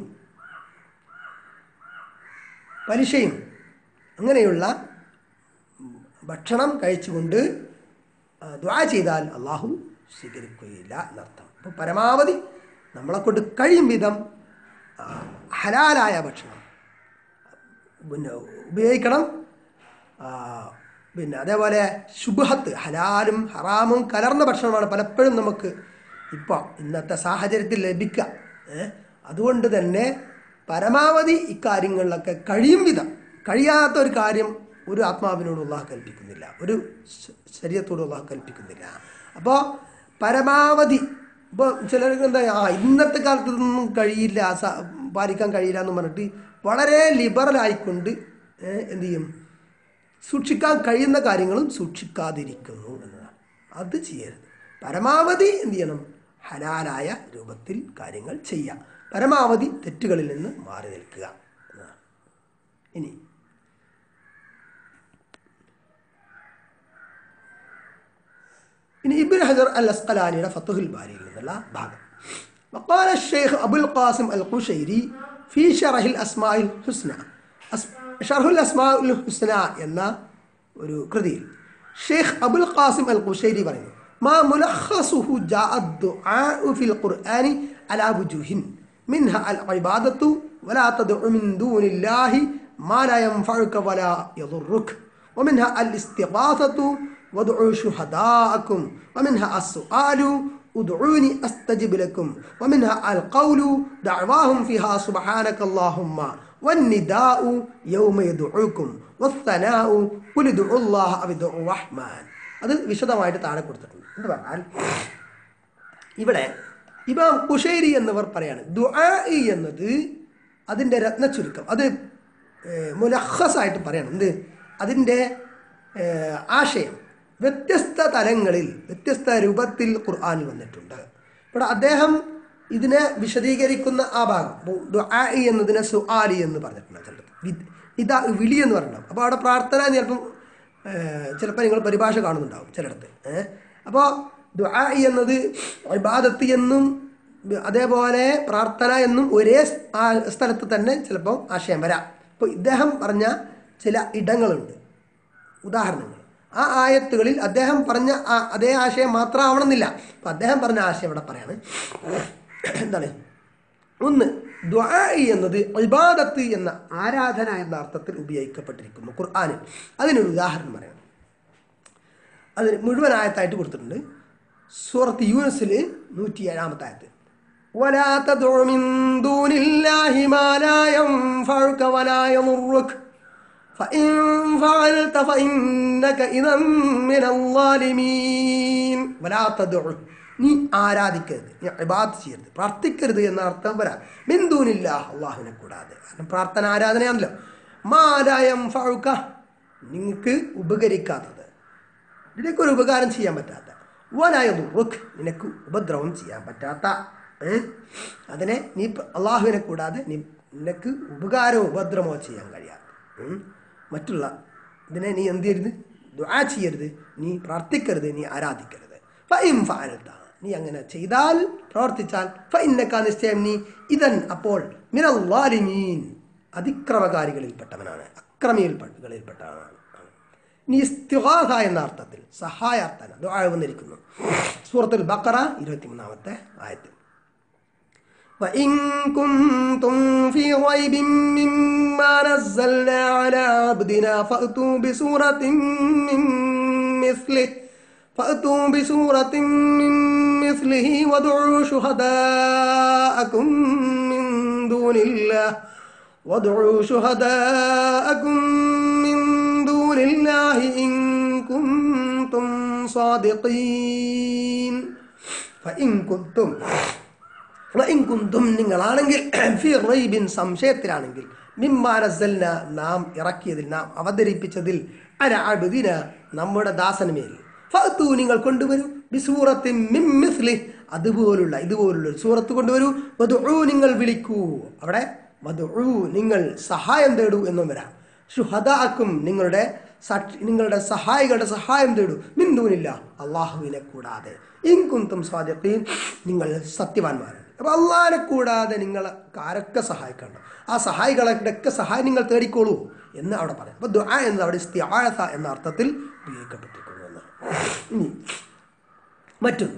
പലിശയും അങ്ങനെയുള്ള ഭക്ഷണം കഴിച്ചുകൊണ്ട് ദുആ ചെയ്താൽ അള്ളാഹു സ്വീകരിക്കുകയില്ല എന്നർത്ഥം. അപ്പോൾ പരമാവധി നമ്മളെക്കൊണ്ട് കഴിയും വിധം ഹലാലായ ഭക്ഷണം പിന്നെ ഉപയോഗിക്കണം. പിന്നെ അതേപോലെ ശുബ്ഹത്ത്, ഹലാലും ഹറാമും കലർന്ന ഭക്ഷണമാണ് പലപ്പോഴും നമുക്ക് ഇപ്പോൾ ഇന്നത്തെ സാഹചര്യത്തിൽ ലഭിക്കുക. അതുകൊണ്ട് തന്നെ പരമാവധി ഇക്കാര്യങ്ങളിലൊക്കെ കഴിയും വിധം, കഴിയാത്ത ഒരു കാര്യം ഒരു ആത്മാവിനോട് അല്ലാഹു കൽപ്പിക്കുന്നില്ല, ഒരു ശരീഅത്തോട് അല്ലാഹു കൽപ്പിക്കുന്നില്ല. അപ്പോൾ പരമാവധി, ഇപ്പോൾ ചിലർക്ക് എന്താ ഇന്നത്തെ കാലത്ത് ഇതൊന്നും കഴിയില്ല, പാലിക്കാൻ കഴിയില്ല എന്ന് പറഞ്ഞിട്ട് വളരെ ലിബറലായിക്കൊണ്ട് എന്തു ചെയ്യും, സൂക്ഷിക്കാൻ കഴിയുന്ന കാര്യങ്ങളും സൂക്ഷിക്കാതിരിക്കുന്നു എന്നതാണ്. അത് ചെയ്യരുത്. പരമാവധി എന്തു ചെയ്യണം, ഹലാലായ രൂപത്തിൽ കാര്യങ്ങൾ ചെയ്യാം, പരമാവധി തെറ്റുകളിൽ നിന്ന് മാറി നിൽക്കുക എന്നതാണ്. ഇനി ഇബ്നു ഹജർ അൽ അസ്ഖലാനിയുടെ ഫത്ഹുൽ ബാരിയിൽ നിന്നുള്ള ഭാഗം. വഖാല الشيخ أبو القاسم القشيري في شرح الأسماء الحسنى, ഷർഹുൽ അസ്മാഉൽ ഹുസ്ന എന്ന ഒരു കൃതിയിൽ Sheikh Abul Qasim al Qushayri പറയുന്നു, മാ മുലഖസുഹു ജാഅ ദുആഉ ഫിൽ ഖുർആനി അലാ വുജൂഹിൻ മിൻഹ അൽ ഇബാദത്തു വലാ തദ്ഉ മിൻ ദൂനില്ലാഹി മാ ലാ യൻഫഉക വലാ യദുറുക വമിൻഹ അൽ ഇസ്തിഗാസത്തു വദ്ഉ ശുഹദാഅക്കും വമിൻഹ അസ്സുആലു ഉദ്ഉനി അസ്തജിബ് ലക്കും വമിൻഹ അൽ ഖൗലു ദഅവാഹും ഫിഹാ സുബ്ഹാനകല്ലാഹുമ്മ വന്നിദാഉ യൗമ യദ്ഉകും വസ്സനാഉ ഖുൽ ദുഉല്ലാഹ അവ ദുഉ റഹ്മാൻ. അത് വിശദമായിട്ട് താഴെ കൊടുത്തിട്ടുണ്ട്. എന്ന് പറഞ്ഞാൽ ഇവിടെ ഇമാം ഖുശൈരി എന്നിവർ പറയാണ്, ദുആ എന്നത് അതിൻ്റെ രത്ന ചുരുക്കം, അത് മുലഖസായിട്ട് പറയണം. എന്ത് അതിൻ്റെ ആശയം വ്യത്യസ്ത തലങ്ങളിൽ, വ്യത്യസ്ത രൂപത്തിൽ ഖുർആനിൽ വന്നിട്ടുണ്ട്. ഇവിടെ അദ്ദേഹം ഇതിനെ വിശദീകരിക്കുന്ന ആ ഭാഗം, ദുആ എന്നതിനെ സുആലി എന്ന് പറഞ്ഞിട്ടുണ്ട്, ചിലപ്പോൾ ഇതാ വിളി എന്ന് പറഞ്ഞിട്ടുണ്ടാവും. അപ്പോൾ അവിടെ പ്രാർത്ഥന ചിലപ്പോൾ നിങ്ങൾ പരിഭാഷ കാണുന്നുണ്ടാവും ചിലയിടത്ത്. അപ്പോൾ ദുആ എന്നത് ഇബാദത്ത് എന്നും അതേപോലെ പ്രാർത്ഥന എന്നും ഒരേ സ്ഥലത്ത് തന്നെ ചിലപ്പോൾ ആശയം വരാം. അപ്പോൾ ഇദ്ദേഹം പറഞ്ഞ ചില ഇടങ്ങളുണ്ട്, ഉദാഹരണങ്ങൾ. ആ ആയത്തുകളിൽ അദ്ദേഹം പറഞ്ഞ അതേ ആശയം മാത്രം ആവണമെന്നില്ല. അപ്പം അദ്ദേഹം പറഞ്ഞ ആശയം ഇവിടെ പറയാണ്. എന്താണ്? ഒന്ന്, ദുആ എന്നത് ഇബാദത്ത് എന്ന ആരാധന എന്ന അർത്ഥത്തിൽ ഉപയോഗിക്കപ്പെട്ടിരിക്കുന്നു ഖുർആനിൽ. അതിനൊരു ഉദാഹരണം പറയണം. അതിന് മുഴുവൻ ആയത്തായിട്ട് കൊടുത്തിട്ടുണ്ട്. സൂറത്ത് യൂനുസിൽ 107 ആയത്ത്, വലാ തദ്ഉ മിൻ ദൂനില്ലാഹി മാ ലാ യൻഫഉക വലാ യദുറുക ഫഇൻ ഫഅൽത ഫഇന്നക ഇദൻ മിനൽ ളാലിമീൻ. വലാ തദ്ഉ, നീ ആരാധിക്കരുത്, നീ ഇബാദത്ത് ചെയ്യരുത്, പ്രാർത്ഥിക്കരുത് എന്ന അർത്ഥം വരാം. മിൻ ദൂനില്ലാഹ്, അല്ലാഹുവിനെ കൂടാതെ. കാരണം പ്രാർത്ഥന ആരാധനയാണല്ലോ. മാ ലാ യൻഫഉക, നിങ്ങൾക്ക് ഉപകരിക്കാത്തത്, നിനക്കൊരു ഉപകാരം ചെയ്യാൻ പറ്റാത്ത. വലാ യദുറുക, നിനക്ക് ഉപദ്രവം ചെയ്യാൻ പറ്റാത്ത. അതിനെ നീ അള്ളാഹുവിനെ കൂടാതെ നിനക്ക് ഉപകാരമോ ഉപദ്രവമോ ചെയ്യാൻ കഴിയാതെ മറ്റുള്ള ഇതിനെ നീ എന്ത് ചെയ്യരുത്, ദുആ ചെയ്യരുത്, നീ പ്രാർത്ഥിക്കരുത്, നീ ആരാധിക്കരുത്. ഫഇൻ ഫഅൽത, നീ അങ്ങനെ ചെയ്താൽ, പ്രവർത്തിച്ചാൽ, ഫഇന്നക, നിശ്ചയം നീ, ഇദൻ അപ്പോൾ, മിനൽ ളാലിമീൻ, അതിക്രമകാരികളിൽപ്പെട്ടവനാണ്, അക്രമികളിൽപ്പെട്ടവനാണ്. നീ ഇസ്തിഗാസ എന്ന അർത്ഥത്തിൽ സഹായാർത്ഥന ദുആ വന്നിരിക്കുന്നു. സൂറത്തുൽ ബഖറ 23-ാമത്തെ ആയത്തിൽ. وإن كنتم في ريب مما نزلنا على عبدنا فأتوا بسورة من مثله وادعوا شهداءكم من دون الله إن كنتم صادقين. فإن كنتم നിങ്ങളാണെങ്കിൽ ഫി റൈബിൻ, സംശയത്തിലാണെങ്കിൽ, മിമ്മാ നസ്സൽന, നാം ഇറക്കിയതിൽ, നാം അവതരിപ്പിച്ചതിൽ, അല അബ്ദിന, നമ്മുടെ ദാസനുമേൽ, ഫഅതു, നിങ്ങൾ കൊണ്ടുവരൂ, ബിസൂറത്തിൻ മിൻ മിസ്ലി, ഇതുപോലുള്ള സൂറത്ത് കൊണ്ടുവരൂ, വദഉ, നിങ്ങൾ വിളിക്കൂ, അവിടെ വദഉ, നിങ്ങൾ സഹായം തേടൂ എന്നും വരാം. ശുഹദാഅക്കും, നിങ്ങളുടെ സഹായികളുടെ സഹായം തേടൂ, മിൻ ദൂനില്ല, അല്ലാഹുവിനെ കൂടാതെ, ഇൻ കുന്തും സ്വാദിഖീൻ, നിങ്ങൾ സത്യവാന്മാരാണ്. അപ്പോൾ അള്ളാഹിനെ കൂടാതെ നിങ്ങൾ ആരൊക്കെ സഹായിക്കണ്ട, ആ സഹായികളൊക്കെ സഹായം നിങ്ങൾ തേടിക്കോളൂ എന്ന് അവിടെ പറയാം. അപ്പോൾ ദുആ എന്നത് അവിടെ ഇസ്തിആസ എന്ന അർത്ഥത്തിൽ ഉപയോഗിക്കപ്പെട്ടിരിക്കുന്നു എന്നാണ്. ഇനി മറ്റൊന്ന്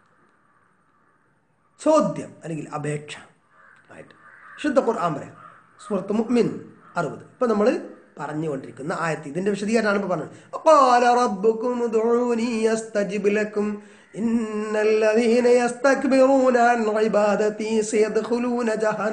ചോദ്യം അല്ലെങ്കിൽ അപേക്ഷ ആയിട്ട് ശുദ്ധ ഖുർആൻ പറയാം. സൂറത്ത് മുഅ്മിൻ 60. ഇപ്പോൾ നമ്മൾ പറഞ്ഞുകൊണ്ടിരിക്കുന്ന ആയത്ത് ഇതിൻ്റെ വിശദീകരണമാണ് ഇപ്പോൾ പറഞ്ഞത്. ഖാല റബ്ബുകും ഉദ്ഉനി അസ്തജിബ് ലക്കും ഇന്നല്ലദീന യസ്തക്ബിറൂന അൻ ഇബാദതി സയദ്ഖുലൂന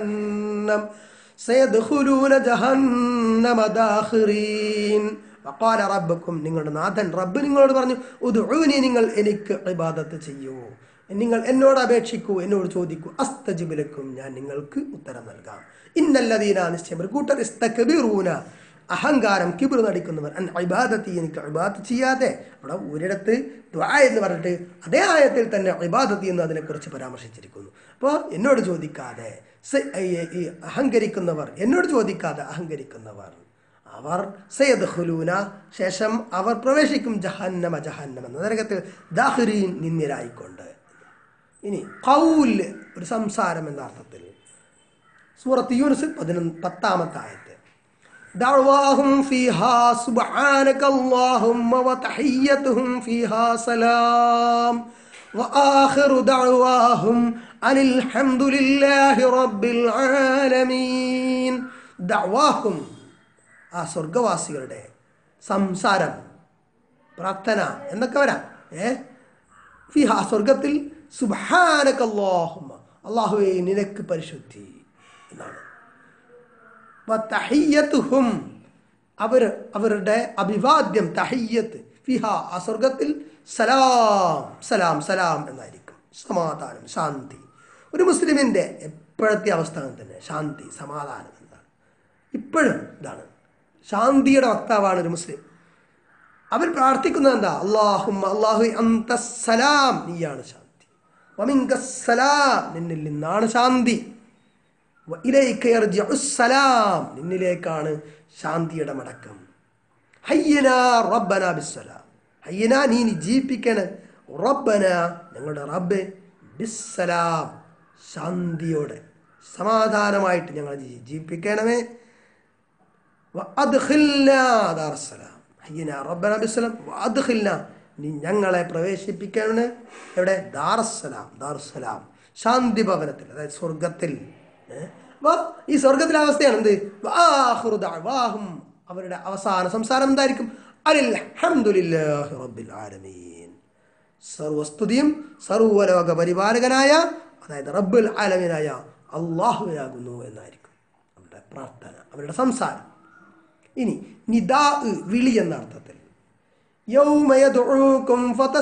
ജഹന്നമ ദാഖിരീൻ. വഖാല റബ്ബുക്കും, നിങ്ങളുടെ നാഥൻ റബ്ബ് നിങ്ങളോട് പറഞ്ഞു, ഉദ്ഉനി, നിങ്ങൾ എനിക്ക് ഇബാദത്ത് ചെയ്യൂ, നിങ്ങൾ എന്നോട് അപേക്ഷിക്കൂ, എന്നോട് ചോദിക്കൂ, അസ്തജിബ് ലക്കും, ഞാൻ നിങ്ങൾക്ക് ഉത്തരം നൽകാം. ഇന്നല്ലദീന, നിശ്ചയം ഒരു കൂട്ടർ, ഇസ്തക്ബിറൂന, അഹങ്കാരം, കിബ്ർ നടിക്കുന്നവർ, അൻ ഇബാദത്തി, എനിക്ക് ഇബാദത്ത് ചെയ്യാതെ, അവിടെ ഒരിടത്ത് ദുആ എന്ന് പറഞ്ഞിട്ട് അതേ ആയത്തിൽ തന്നെ ഇബാദത്തി എന്ന് അതിനെക്കുറിച്ച് പരാമർശിച്ചിരിക്കുന്നു. അപ്പോൾ എന്നോട് ചോദിക്കാതെ അഹങ്കരിക്കുന്നവർ, എന്നോട് ചോദിക്കാതെ അഹങ്കരിക്കുന്നവർ, അവർ സയദ്ഖുലൂന, ശേഷം അവർ പ്രവേശിക്കും, ജഹന്നമ എന്ന നരകത്തിൽ, ദാഖിരീൻ, നിന്ദ്യരായിക്കൊണ്ട്. ഇനി ഖൗൽ, ഒരു സംസാരം എന്ന അർത്ഥത്തിൽ സൂറത്ത് യൂനുസ് 10-ാമത്തെ ആയത്ത്. ദഅവാഹും ഫീഹാ സുബ്ഹാനകല്ലാഹുമ്മ വതഹിയ്യതുഹും ഫീഹാ സലാം വആഖിറു ദഅവാഹും അനിൽ ഹംദുലില്ലാഹി റബ്ബിൽ ആലമീൻ. ദഅവാഹും, ആ സ്വർഗവാസികളുടെ സംസാരം, പ്രാർത്ഥന എന്നൊക്കെ വരാം. ഫിഹാ, സ്വർഗത്തിൽ, സുബ്ഹാനകല്ലാഹുമ്മ, അല്ലാഹുവേ നിനക്ക് പരിശുദ്ധി എന്നാണ്. വതഹിയ്യതുഹും, അവരുടെ അഭിവാദ്യം, തഹിയ്യത്ത്, ഫിഹാ, ആ സ്വർഗത്തിൽ, സലാം എന്നായിരിക്കും, സമാധാനം, ശാന്തി. ഒരു മുസ്ലിമിൻ്റെ എപ്പോഴത്തെ അവസ്ഥ തന്നെ ശാന്തി, സമാധാനം എന്നാണ്. ഇപ്പോഴും ഇതാണ് ശാന്തിയുടെ വക്താവാണ് ഒരു മുസ്ലിം. അവർ പ്രാർത്ഥിക്കുന്നത് എന്താ? അല്ലാഹുവേ അന്തസ്സലാം, നീയാണ് ശാന്തി, വമിൻകസ്സലാം, നിന്നിൽ നിന്നാണ് ശാന്തി, വഇലൈക യർജിഉസ്സലാം, നിന്നിലേക്കാണ് ശാന്തിയുടെ മടക്കം. ഹയ്യന റബ്ബന ബിസ്സലാം, ഹയ്യന, നീ ജീവിപ്പിക്കണേ, റബ്ബന, ഞങ്ങളുടെ റബ്ബ്, ബിസ്സലാം, ശാന്തിയോടെ, സമാധാനമായിട്ട് ഞങ്ങളെ ജീവിപ്പിക്കണമേ. വഅദ്ഖിൽനാ ദാറസ്സലാം, ഹയ്യന റബ്ബന ബിസ്സലാം വഅദ്ഖിൽനാ, നീ ഞങ്ങളെ പ്രവേശിപ്പിക്കണേ, എവിടെ? ദാറുസ്സലാം, ശാന്തി ഭവനത്തിൽ, അതായത് സ്വർഗത്തിൽ. അപ്പോൾ ഈ സ്വർഗത്തിലെ അവസ്ഥയാണ് എന്ത്? വആഖിറു ദഅവാഹും, അവരുടെ അവസാന സംസാരം എന്തായിരിക്കും? അൽഹംദുലില്ലാഹി റബ്ബിൽ ആലമീൻ, സർവസ്തുതിയും സർവ്വലോക പരിപാലകനായ, അതായത് റബ്ബുൽ ആലമീനായ അല്ലാഹുവിനാകുന്നു എന്നായിരിക്കും അവരുടെ പ്രാർത്ഥന, അവരുടെ സംസാരം. ഇനി നിദാ, വിളി എന്ന അർത്ഥത്തിൽ, യൗമ യദ്ഉകും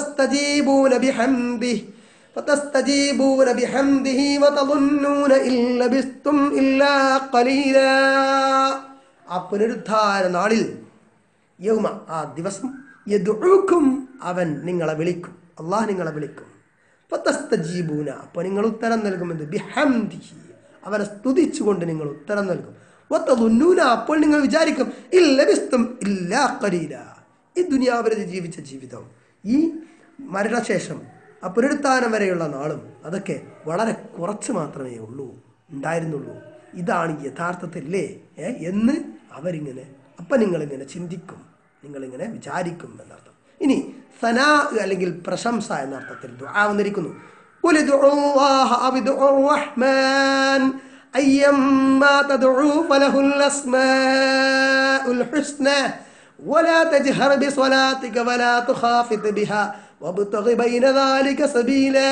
ഫതസ്തജീബൂന ബിഹംദിഹി വതظنون ഇൻ ലബിസ്തും ഇല്ലാ ഖലീലാ. ആ പുനരുദ്ധാര നാളിൽ, യൗമ, ആ ദിവസം, യദ്ഉകും, അവൻ നിങ്ങളെ വിളിക്കും, അല്ലാഹു നിങ്ങളെ വിളിക്കും, ഫതസ്തജീബൂന, അപ്പോൾ നിങ്ങൾ ഉത്തരം നൽകുമെന്ന് ബിഹംദിഹി, അവരെ സ്തുതിച്ചുകൊണ്ട് നിങ്ങൾ ഉത്തരം നൽകും. വതദുന്നൂന, അപ്പോൾ നിങ്ങൾ വിചാരിക്കും ഇല്ലബിസ്തും ഇല്ലാ ഖലീല, ഈ ദുനിയാവിൽ ജീവിച്ച ജീവിതം, ഈ മരണശേഷം ആ പുനരുത്ഥാനം വരെയുള്ള നാളും അതൊക്കെ വളരെ കുറച്ച് മാത്രമേ ഉണ്ടായിരുന്നുള്ളൂ. ഇതാണ് യഥാർത്ഥത്തിലേ എന്ന് അവരിങ്ങനെ, അപ്പം നിങ്ങളിങ്ങനെ ചിന്തിക്കും, നിങ്ങളിങ്ങനെ വിചാരിക്കും എന്നർത്ഥം. ഇനി സനാ അല്ലെങ്കിൽ പ്രശംസ എന്ന അർത്ഥത്തിൽ ദുആ വന്നിരിക്കുന്നു. ഖുൽ ഉദ്ഉല്ലാഹ അവ ഉദ്ഉർ റഹ്മാൻ അയ്യമ്മാ തദ്ഉ ഫലഹുൽ അസ്മാഉൽ ഹുസ്ന വലാ തജ്ഹർ ബിസ്വലാതിക വലാ തുഖാഫിത് ബിഹാ വബ്തഗി ബൈന ദാലിക സബീലാ.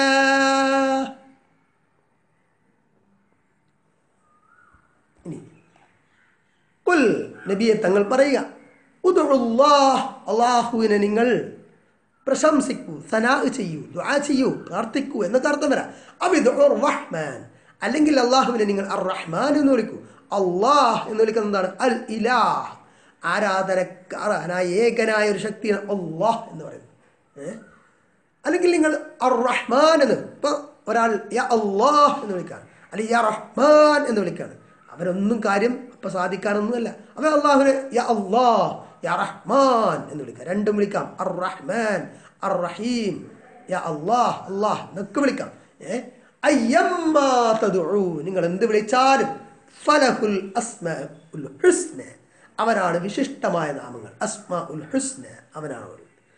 ഇനി ഖുൽ, നബിയെ തങ്ങൾ പറയുക, ഉദ്ഉല്ലാഹ്, അല്ലാഹുവിനെ നിങ്ങൾ പ്രശംസിക്കൂ, സനാ ചെയ്യൂ, ദുആ ചെയ്യൂ, പ്രാർത്ഥിക്കൂ എന്നൊക്കെ അർത്ഥം വരാം. അവിദ്ഉർ റഹ്മാൻ, അല്ലെങ്കിൽ അള്ളാഹുവിനെ നിങ്ങൾ അർ റഹ്മാൻ എന്ന് വിളിക്കൂ. അള്ളാഹ് എന്ന് വിളിക്കുന്നത് എന്താണ്? അൽ ഇലാഹ്, ആരാധനക്കാരനായ ഏകനായ ഒരു ശക്തിയാണ് അള്ളാഹ് എന്ന് പറയുന്നത്. അല്ലെങ്കിൽ നിങ്ങൾ അർ റഹ്മാൻ എന്ന്, ഇപ്പൊ ഒരാൾ യാ അള്ളാഹ് എന്ന് വിളിക്കാണ്, അല്ലെങ്കിൽ യാ റഹ്മാൻ എന്ന് വിളിക്കാണ്, അവരൊന്നും കാര്യം ഇപ്പൊ സാധിക്കാനൊന്നുമല്ല. അവ അള്ളാഹുവിനെ യാ അള്ളാഹ് യാ റഹ്മാൻ എന്ന് വിളിക്കാം, രണ്ടും വിളിക്കാം. അർ റഹ്മാൻ, അർ റഹീം, യാ അള്ളാഹ് അള്ളാഹ് എന്നൊക്കെ വിളിക്കാം. അയ്യമ്മാ തദ്ഉ, നിങ്ങൾ എന്ത് വിളിച്ചാലും ഫലഹുൽ അസ്മാഉൽ ഹുസ്ന, അവനാണ് വിശിഷ്ടമായ നാമങ്ങൾ, അസ്മാഉൽ ഹുസ്ന അവനാണ്.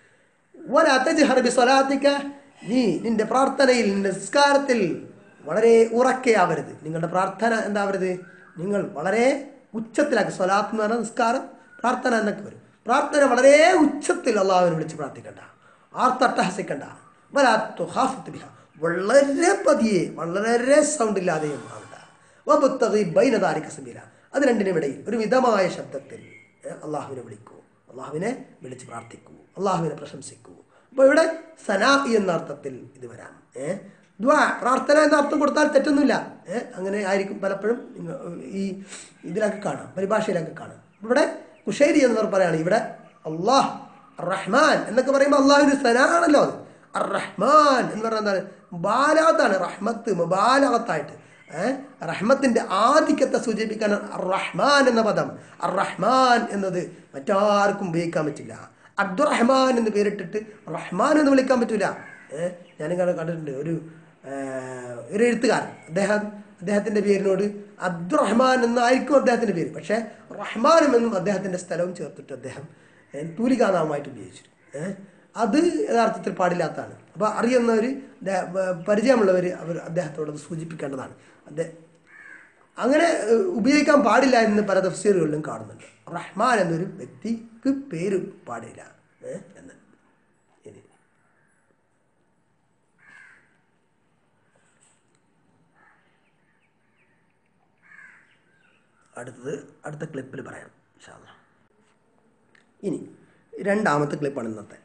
വലാ തജ്ഹർ ബിസ്വലാതിക, നീ നിന്റെ പ്രാർത്ഥനയിൽ, നിന്റെ നിസ്കാരത്തിൽ വളരെ ഉറക്കെയാവരുത്. നിങ്ങളുടെ പ്രാർത്ഥന എന്താവരുത്? നിങ്ങൾ വളരെ ഉച്ചത്തിലാക്കി. സ്വലാത്ത് എന്ന് പറഞ്ഞാൽ നിസ്കാരം, പ്രാർത്ഥന എന്നൊക്കെ വരും. പ്രാർത്ഥന വളരെ ഉച്ചത്തിൽ അള്ളാഹുവിനെ വിളിച്ച് പ്രാർത്ഥിക്കണ്ട, ആർത്തട്ടഹസിക്കണ്ട. വലാ തുഖാഫിത് ബിഹാ, വളരെ പതിയെ, വളരെ സൗണ്ട് ഇല്ലാതെയും ആവണ്ട. വബ്തഗി ബൈന ദാലിക സബീല, അത് രണ്ടിനും ഇടയിൽ ഒരു മിതമായ ശബ്ദത്തിൽ അള്ളാഹുവിനെ വിളിക്കൂ, അള്ളാഹുവിനെ വിളിച്ച് പ്രാർത്ഥിക്കൂ, അള്ളാഹുവിനെ പ്രശംസിക്കൂ. അപ്പോൾ ഇവിടെ സനാ എന്ന അർത്ഥത്തിൽ ഇത് വരാം. ദ്വാ, പ്രാർത്ഥന എന്ന അർത്ഥം കൊടുത്താൽ തെറ്റൊന്നുമില്ല. അങ്ങനെ ആയിരിക്കും പലപ്പോഴും ഈ ഇതിലൊക്കെ കാണാം, പരിഭാഷയിലൊക്കെ കാണാം. ഇവിടെ കുശൈരി എന്നവർ പറയുകയാണ്, ഇവിടെ അള്ളാഹ് റഹ്മാൻ എന്നൊക്കെ പറയുമ്പോൾ അള്ളാഹുവിന് സനാ ആണല്ലോ അത്. അർ റഹ്മാൻ എന്ന് പറഞ്ഞാൽ എന്താണ്? മുബാലഗത്താണ്, റഹ്മത്ത് മുബാലഗത്തായിട്ട്, റഹ്മത്തിന്റെ ആധിക്യത്തെ സൂചിപ്പിക്കാൻ അർ റഹ്മാൻ എന്ന പദം. അർ റഹ്മാൻ എന്നത് മറ്റാർക്കും ഉപയോഗിക്കാൻ പറ്റില്ല. അബ്ദുറഹ്മാൻ എന്ന് പേരിട്ടിട്ട് റഹ്മാൻ എന്ന് വിളിക്കാൻ പറ്റില്ല. ഞാനിങ്ങനെ കണ്ടിട്ടുണ്ട്, ഒരു എഴുത്തുകാരൻ, അദ്ദേഹത്തിന്റെ പേരിനോട് അബ്ദുറഹ്മാൻ എന്നായിരിക്കും അദ്ദേഹത്തിന്റെ പേര്, പക്ഷേ റഹ്മാനും എന്നും അദ്ദേഹത്തിന്റെ സ്ഥലവും ചേർത്തിട്ട് അദ്ദേഹം തൂലികാനാമമായിട്ട് ഉപയോഗിച്ചു. അത് യഥാർത്ഥത്തിൽ പാടില്ലാത്തതാണ്. അപ്പോൾ അറിയുന്നവർ, പരിചയമുള്ളവർ അവർ അദ്ദേഹത്തോടത് സൂചിപ്പിക്കേണ്ടതാണ്. അങ്ങനെ ഉപയോഗിക്കാൻ പാടില്ല എന്ന് പല തഫ്സീറുകളിലും കാണുന്നുണ്ട്. റഹ്മാൻ എന്നൊരു വ്യക്തിക്ക് പേര് പാടില്ല എന്ന്. ഇനി അടുത്ത ക്ലിപ്പിൽ പറയാം ഇൻഷാ അല്ലാഹ്. ഇനി രണ്ടാമത്തെ ക്ലിപ്പാണ് ഇന്നത്തെ.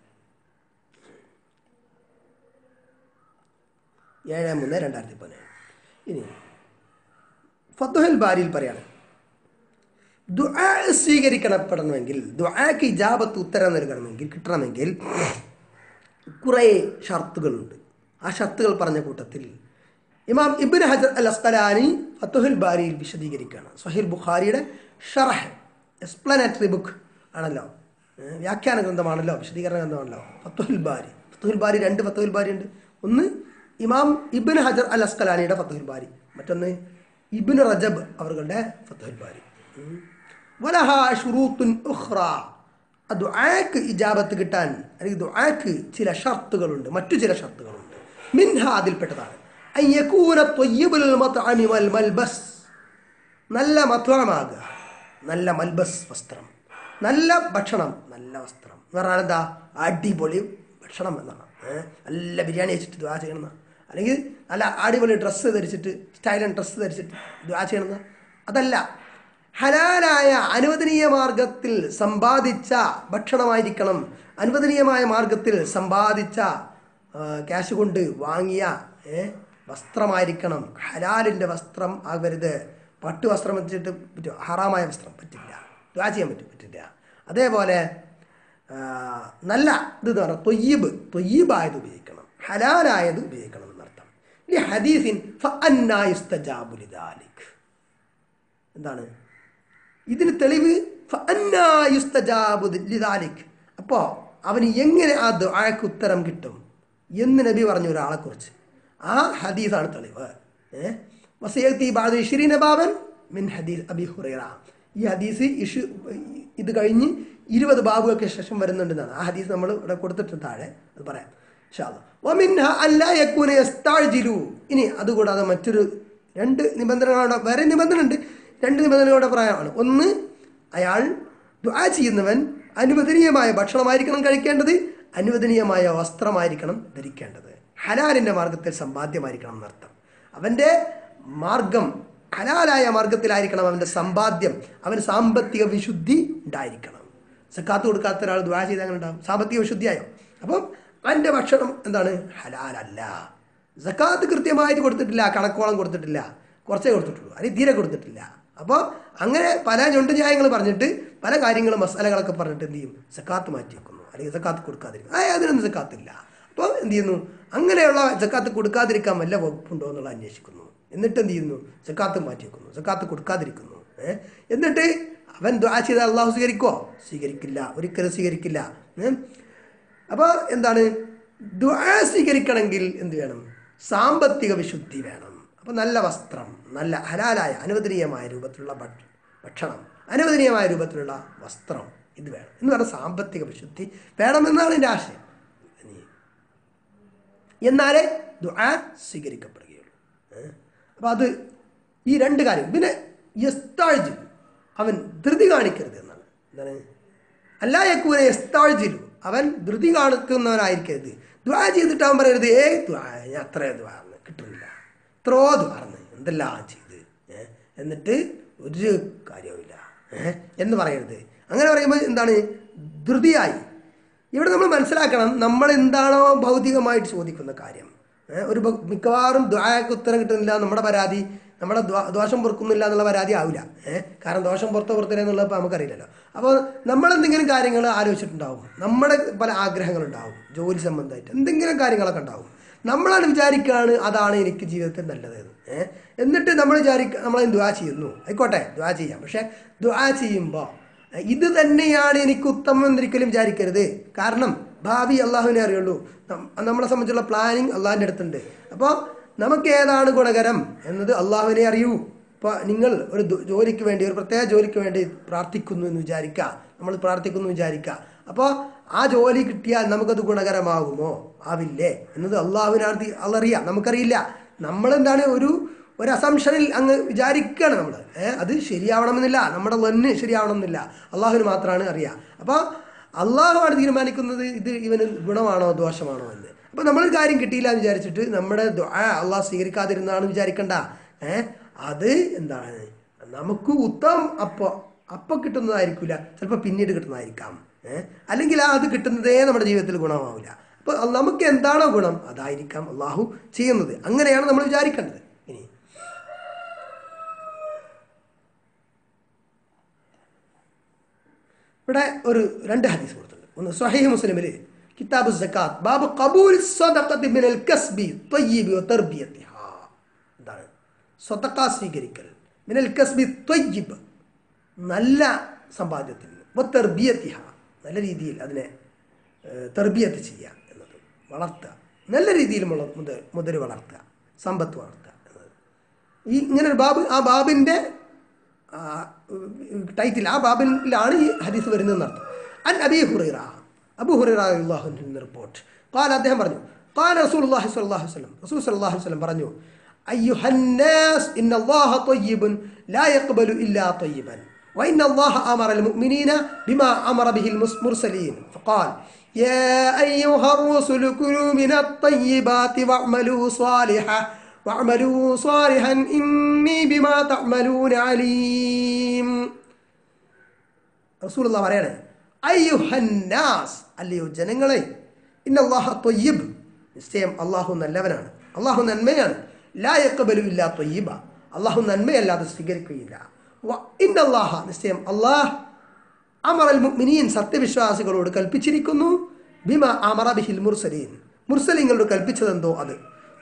7/3/2017. ഇനി ഫത്ഹുൽ ബാരിയിൽ പറയാണ്, ദുആ സ്വീകരിക്കപ്പെടണമെങ്കിൽ, ദുആക്ക് ഇജാബത്ത് ഉത്തരം നൽകണമെങ്കിൽ, കിട്ടണമെങ്കിൽ കുറേ ഷർത്തുകളുണ്ട്. ആ ഷർത്തുകൾ പറഞ്ഞ കൂട്ടത്തിൽ ഇമാം ഇബ്നു ഹജർ അൽ അസ്ഖലാനി ഫത്ഹുൽ ബാരിയിൽ വിശദീകരിക്കുകയാണ്. സ്വഹീഹ് ബുഖാരിയുടെ ഷറഹ്, എക്സ്പ്ലനേറ്ററി ബുക്ക് ആണല്ലോ, വ്യാഖ്യാന ഗ്രന്ഥമാണല്ലോ, വിശദീകരണ ഗ്രന്ഥമാണല്ലോ ഫത്ഹുൽ ബാരി. ഫത്ഹുൽ ബാരി, രണ്ട് ഫത്ഹുൽ ബാരി ഉണ്ട്. ഒന്ന് ഇമാം ഇബ്നു ഹജർ അൽ അസ്ഖലാനിയുടെ ഫത്ഹുൽ ബാരി, മറ്റൊന്ന് ഇബ്നു റജബ് അവരുടെ ഫത്ഹുൽ ബാരി. വലഹാ ശുറൂത്തുൻ ഉഖ്റ, ദുആക്ക് ഇജാബത്ത് കിട്ടാൻ അല്ലെങ്കിൽ ദുആക്ക് ചില ഷർത്തുകളുണ്ട്, മറ്റു ചില ഷർത്തുകളുണ്ട്. മിൻഹ, അതിൽപ്പെട്ടതാണ് അയ്യകൂന ത്വയ്യിബുൽ മത്അമി വൽ മൽബസ്, നല്ല മത്അമാകുക, നല്ല മൽബസ് വസ്ത്രം, നല്ല ഭക്ഷണം, നല്ല വസ്ത്രം എന്ന് പറഞ്ഞാൽ എന്താ? അടിപൊളി ഭക്ഷണം എന്നാണ്. നല്ല ബിരിയാണി വെച്ചിട്ട് ദുആ ചെയ്യണമെന്ന്, അല്ലെങ്കിൽ നല്ല അടിപൊളി ഡ്രസ്സ് ധരിച്ചിട്ട്, സ്റ്റൈലൻ ഡ്രസ്സ് ധരിച്ചിട്ട് ദുആ ചെയ്യണമെന്ന്. അതല്ല, ഹലാലായ അനുവദനീയ മാർഗത്തിൽ സമ്പാദിച്ച ഭക്ഷണമായിരിക്കണം, അനുവദനീയമായ മാർഗത്തിൽ സമ്പാദിച്ച ക്യാഷ് കൊണ്ട് വാങ്ങിയ വസ്ത്രമായിരിക്കണം. ഹലാലിൻ്റെ വസ്ത്രം ആകരുത്. പട്ടുവസ്ത്രം വെച്ചിട്ട് പറ്റും, ഹറാമായ വസ്ത്രം പറ്റില്ല, ദുആ ചെയ്യാൻ പറ്റില്ല. അതേപോലെ നല്ല ഇത് എന്ന് പറഞ്ഞാൽ തൊയ്യീബായത് ഉപയോഗിക്കണം, ഹലാലായത് ഉപയോഗിക്കണം. ഹദീസിൻ ഫഅന്നാ യുസ്തജാബു ലിദാലിക്. എന്താണ് ഇതിന് തെളിവ്? ഫഅന്നാ യുസ്തജാബു ലിദാലിക്. അപ്പോൾ അവന് എങ്ങനെ ആ ദുആക്ക് ഉത്തരം കിട്ടും എന്ന് നബി പറഞ്ഞു ഒരാളെക്കുറിച്ച്. ആ ഹദീസാണ് തെളിവ്. വസയത്തി ബഅദ 20 ബാബൻ മിൻ ഹദീസ് അബി ഹുറൈറ. ഈ ഹദീസ് ഇത് കഴിഞ്ഞ് 20 ബാബുകൾക്ക് ശേഷം വരുന്നുണ്ടെന്നാണ്. ആ ഹദീസ് നമ്മൾ ഇവിടെ കൊടുത്തിട്ട് താഴെ അത് പറയാം ഇൻഷാ അല്ലാഹ്. വമിൻഹാ അല്ലാ യകൂന യസ്തഅജിലു. ഇനി അതുകൂടാതെ മറ്റൊരു 2 നിബന്ധനകളുടെ വേറെ നിബന്ധന ഉണ്ട്. 2 നിബന്ധനകളുടെ പ്രായമാണ്. ഒന്ന്, അയാൾ ദുആ ചെയ്യുന്നവൻ അനുവദനീയമായ ഭക്ഷണമായിരിക്കണം കഴിക്കേണ്ടത്, അനുവദനീയമായ വസ്ത്രമായിരിക്കണം ധരിക്കേണ്ടത്, ഹലാലിൻ്റെ മാർഗത്തിൽ സമ്പാദ്യമായിരിക്കണം എന്നർത്ഥം. അവൻ്റെ മാർഗം ഹലാലായ മാർഗത്തിലായിരിക്കണം അവൻ്റെ സമ്പാദ്യം. അവന് സാമ്പത്തിക വിശുദ്ധി ഉണ്ടായിരിക്കണം. സക്കാത്ത് കൊടുക്കാത്ത ഒരാൾ ദുആ ചെയ്ത് അങ്ങനെ ഉണ്ടാകും, സാമ്പത്തിക വിശുദ്ധിയായോ? അപ്പം അവൻ്റെ ഭക്ഷണം എന്താണ്? ഹലാലല്ല. സക്കാത്ത് കൃത്യമായിട്ട് കൊടുത്തിട്ടില്ല, കണക്കോളം കൊടുത്തിട്ടില്ല, കുറച്ചേ കൊടുത്തിട്ടുള്ളൂ, അല്ലെങ്കിൽ തീരെ കൊടുത്തിട്ടില്ല. അപ്പോൾ അങ്ങനെ പല ഞൊണ്ട് ന്യായങ്ങൾ പറഞ്ഞിട്ട് പല കാര്യങ്ങളും മസാലകളൊക്കെ പറഞ്ഞിട്ട് എന്ത് ചെയ്യും? സക്കാത്ത് മാറ്റി വെക്കുന്നു, അല്ലെങ്കിൽ സക്കാത്ത് കൊടുക്കാതിരിക്കും. അതിനൊന്നും സക്കാത്തില്ല. അപ്പോൾ എന്ത് ചെയ്യുന്നു? അങ്ങനെയുള്ള സക്കാത്ത് കൊടുക്കാതിരിക്കാൻ വല്ല വകുപ്പുണ്ടോ എന്നുള്ള അന്വേഷിക്കുന്നു. എന്നിട്ട് എന്ത് ചെയ്യുന്നു? സക്കാത്ത് മാറ്റി വെക്കുന്നു, സക്കാത്ത് കൊടുക്കാതിരിക്കുന്നു. എന്നിട്ട് അവൻ ദുആ ചെയ്താൽ അള്ളാഹു സ്വീകരിക്കുമോ? സ്വീകരിക്കില്ല, ഒരിക്കലും സ്വീകരിക്കില്ല. അപ്പോൾ എന്താണ്? ദുആ സ്വീകരിക്കണമെങ്കിൽ എന്ത് വേണം? സാമ്പത്തിക വിശുദ്ധി വേണം. അപ്പോൾ നല്ല വസ്ത്രം, നല്ല ഹലാലായ അനുവദനീയമായ രൂപത്തിലുള്ള ഭക്ഷണം, അനുവദനീയമായ രൂപത്തിലുള്ള വസ്ത്രം, ഇത് വേണം എന്ന് പറഞ്ഞാൽ സാമ്പത്തിക വിശുദ്ധി വേണമെന്നാണ് എൻ്റെ ആശയം. എന്നാലേ ദുആ സ്വീകരിക്കപ്പെടുകയുള്ളൂ. അപ്പോൾ അത് ഈ 2 കാര്യം. പിന്നെ യസ്താഴ്ജിൽ, അവൻ ധൃതി കാണിക്കരുത് എന്നാണ്. എന്താണ്? അല്ലാ യകൂന യസ്താഴ്ജിലു, അവൻ ധൃതി കാണിക്കുന്നവനായിരിക്കരുത്. ദുആ ചെയ്തിട്ട് അവൻ പറയരുത്, ദുആ ഞാൻ അത്രയും ദുആ കിട്ടുന്നില്ല, എത്രയോ ദുആ എന്തെല്ലാം ചെയ്ത് എന്നിട്ട് ഒരു കാര്യവുമില്ല എന്ന് പറയരുത്. അങ്ങനെ പറയുമ്പോൾ എന്താണ്? ധൃതിയായി. ഇവിടെ നമ്മൾ മനസ്സിലാക്കണം, നമ്മൾ എന്താണോ ഭൗതികമായിട്ട് ചോദിക്കുന്ന കാര്യം, ഒരു മിക്കവാറും ദുആക്ക് ഉത്തരം കിട്ടുന്നില്ല, നമ്മുടെ പരാതി നമ്മുടെ ദോഷം പൊറുക്കുന്നില്ല എന്നുള്ള പരാതി ആവില്ല. കാരണം ദോഷം പുറത്തില്ല എന്നുള്ളത് നമുക്കറിയില്ലല്ലോ. അപ്പോൾ നമ്മളെന്തെങ്കിലും കാര്യങ്ങൾ ആലോചിച്ചിട്ടുണ്ടാവും, നമ്മുടെ പല ആഗ്രഹങ്ങളുണ്ടാവും, ജോലി സംബന്ധമായിട്ട് എന്തെങ്കിലും കാര്യങ്ങളൊക്കെ ഉണ്ടാവും. നമ്മളാണ് വിചാരിക്കുകയാണ് അതാണ് എനിക്ക് ജീവിതത്തിൽ നല്ലത്. എന്നിട്ട് നമ്മൾ നമ്മളതിന് ദുആ ചെയ്യുന്നു, ആയിക്കോട്ടെ ദുആ ചെയ്യാം. പക്ഷേ ദുആ ചെയ്യുമ്പോൾ ഇത് തന്നെയാണ് എനിക്ക് ഉത്തമം എന്നൊരിക്കലും വിചാരിക്കരുത്. കാരണം ഭാവി അള്ളാഹുവിനെ അറിയുള്ളൂ. നമ്മളെ സംബന്ധിച്ചുള്ള പ്ലാനിങ് അള്ളാഹിൻ്റെ അടുത്തുണ്ട്. അപ്പോൾ നമുക്ക് ഏതാണ് ഗുണകരം എന്നത് അള്ളാഹുവിനെ അറിയൂ. ഇപ്പോൾ നിങ്ങൾ ഒരു ജോലിക്ക് വേണ്ടി, ഒരു പ്രത്യേക ജോലിക്ക് വേണ്ടി പ്രാർത്ഥിക്കുന്നു എന്ന് വിചാരിക്കുക, നമ്മൾ പ്രാർത്ഥിക്കുന്നു വിചാരിക്കുക. അപ്പോൾ ആ ജോലി കിട്ടിയാൽ നമുക്കത് ഗുണകരമാകുമോ ആവില്ലേ എന്നത് അള്ളാഹുവിനറിയാം, നമുക്കറിയില്ല. നമ്മളെന്താണ് ഒരു അസംഷനിൽ അങ്ങ് വിചാരിക്കുകയാണ് നമ്മൾ. അത് ശരിയാവണമെന്നില്ല, നമ്മുടെ ലന്ന് ശരിയാവണമെന്നില്ല, അള്ളാഹുവിന് മാത്രമാണ് അറിയാം. അപ്പോൾ അള്ളാഹുവാണ് തീരുമാനിക്കുന്നത് ഇത് ഇവന് ഗുണമാണോ ദോഷമാണോ എന്ന്. അപ്പോൾ നമ്മളൊരു കാര്യം കിട്ടിയില്ല എന്ന് വിചാരിച്ചിട്ട് നമ്മുടെ ദുആ അള്ളാഹ് സ്വീകരിക്കാതിരുന്നാണ് വിചാരിക്കണ്ട. അത് എന്താണ്? നമുക്ക് ഉത്തമം അപ്പോൾ കിട്ടുന്നതായിരിക്കില്ല, ചിലപ്പോൾ പിന്നീട് കിട്ടുന്നതായിരിക്കാം. അല്ലെങ്കിൽ അത് കിട്ടുന്നതേ നമ്മുടെ ജീവിതത്തിൽ ഗുണമാവില്ല. അപ്പോൾ നമുക്ക് എന്താണോ ഗുണം അതായിരിക്കാം അള്ളാഹു ചെയ്യുന്നത്. അങ്ങനെയാണ് നമ്മൾ വിചാരിക്കേണ്ടത്. ഇനി ഇവിടെ ഒരു 2 ഹദീസ് കൊടുത്തിട്ടുണ്ട്. ഒന്ന് സ്വഹീഹ് മുസ്ലിമിൽ കിതാബു സക്കാത്ത് ബാബ് ഖബൂൽ സദഖത്തി മിനൽ കസ്ബി ത്വയ്യിബി വതർബിയതിഹാ. എന്താണ്? സദഖ സ്വീകരിക്കൽ, മിനൽ കസ്ബി ത്വയ്യിബ്, നല്ല സമ്പാദ്യത്തിൽ, വതർബിയതിഹാ, നല്ല രീതിയിൽ അതിനെ തർബിയത്ത് ചെയ്യുക എന്നത്, വളർത്തുക, നല്ല രീതിയിൽ മുതൽ വളർത്തുക, സമ്പത്ത് വളർത്തുക എന്നത്. ഇങ്ങനെ ഒരു ബാബ്, ആ ബാബിൻ്റെ ടൈറ്റിൽ, ആ ബാബിലാണ് ഈ ഹദീസ് വരുന്നതെന്നർത്ഥം. അൻ അബീ ഹുറൈറ, അബൂ ഹുറൈറ റളിയല്ലാഹു അൻഹു റിപ്പോർട്ട്, ഖാല, അദ്ദേഹം പറഞ്ഞു, ഖാല റസൂലുള്ളാഹി സ്വല്ലല്ലാഹു അലൈഹി വസല്ലം, റസൂൽ സ്വല്ലല്ലാഹു അലൈഹി വസല്ലം പറഞ്ഞു, അയ്യുഹന്നാസ് ഇന്നല്ലാഹ ത്വയ്യിബുൻ ലാ യഖ്ബലു ഇല്ലാ ത്വയ്യിബൻ വഇന്ന അല്ലാഹ അമറ അൽ-മുഅ്മിനീന ബിമാ അമറ ബിഹിൽ മുർസലീൻ ഫഖാൽ യാ അയ്യുഹർ റസൂലു കുലൂ മിനത്ത്-ത്വയ്യിബാതി വഅമലൂ സ്വാലിഹൻ വഅമലൂ സ്വാലിഹൻ ഇന്നി ബിമാ തഅമലൂന അലീം. റസൂലുള്ളാഹി പറയാണ്, അയ്യുഹന്നാസ്, അല്ലയോ ജനങ്ങളെ, ഇന്നല്ലാഹ ത്വയ്യിബ്, നിശ്ചയം അല്ലാഹു നല്ലവനാണ്, അല്ലാഹു നന്മയാണ്, ലാ യഖ്ബലു ഇല്ലാ ത്വയ്യിബ, അല്ലാഹു നന്മയല്ലാതെ സ്വീകരിക്കുകയില്ല, ഇന്നല്ലാഹ, നിശ്ചയം അല്ലാഹ്, അമറൽ മുഅ്മിനീൻ, സത്യവിശ്വാസികളോട് കൽപ്പിച്ചിരിക്കുന്നു, ബിമാ അമറ ബിഹിൽ മുർസലീൻ, മുർസലീങ്ങളോട് കൽപ്പിച്ചതെന്തോ അത്,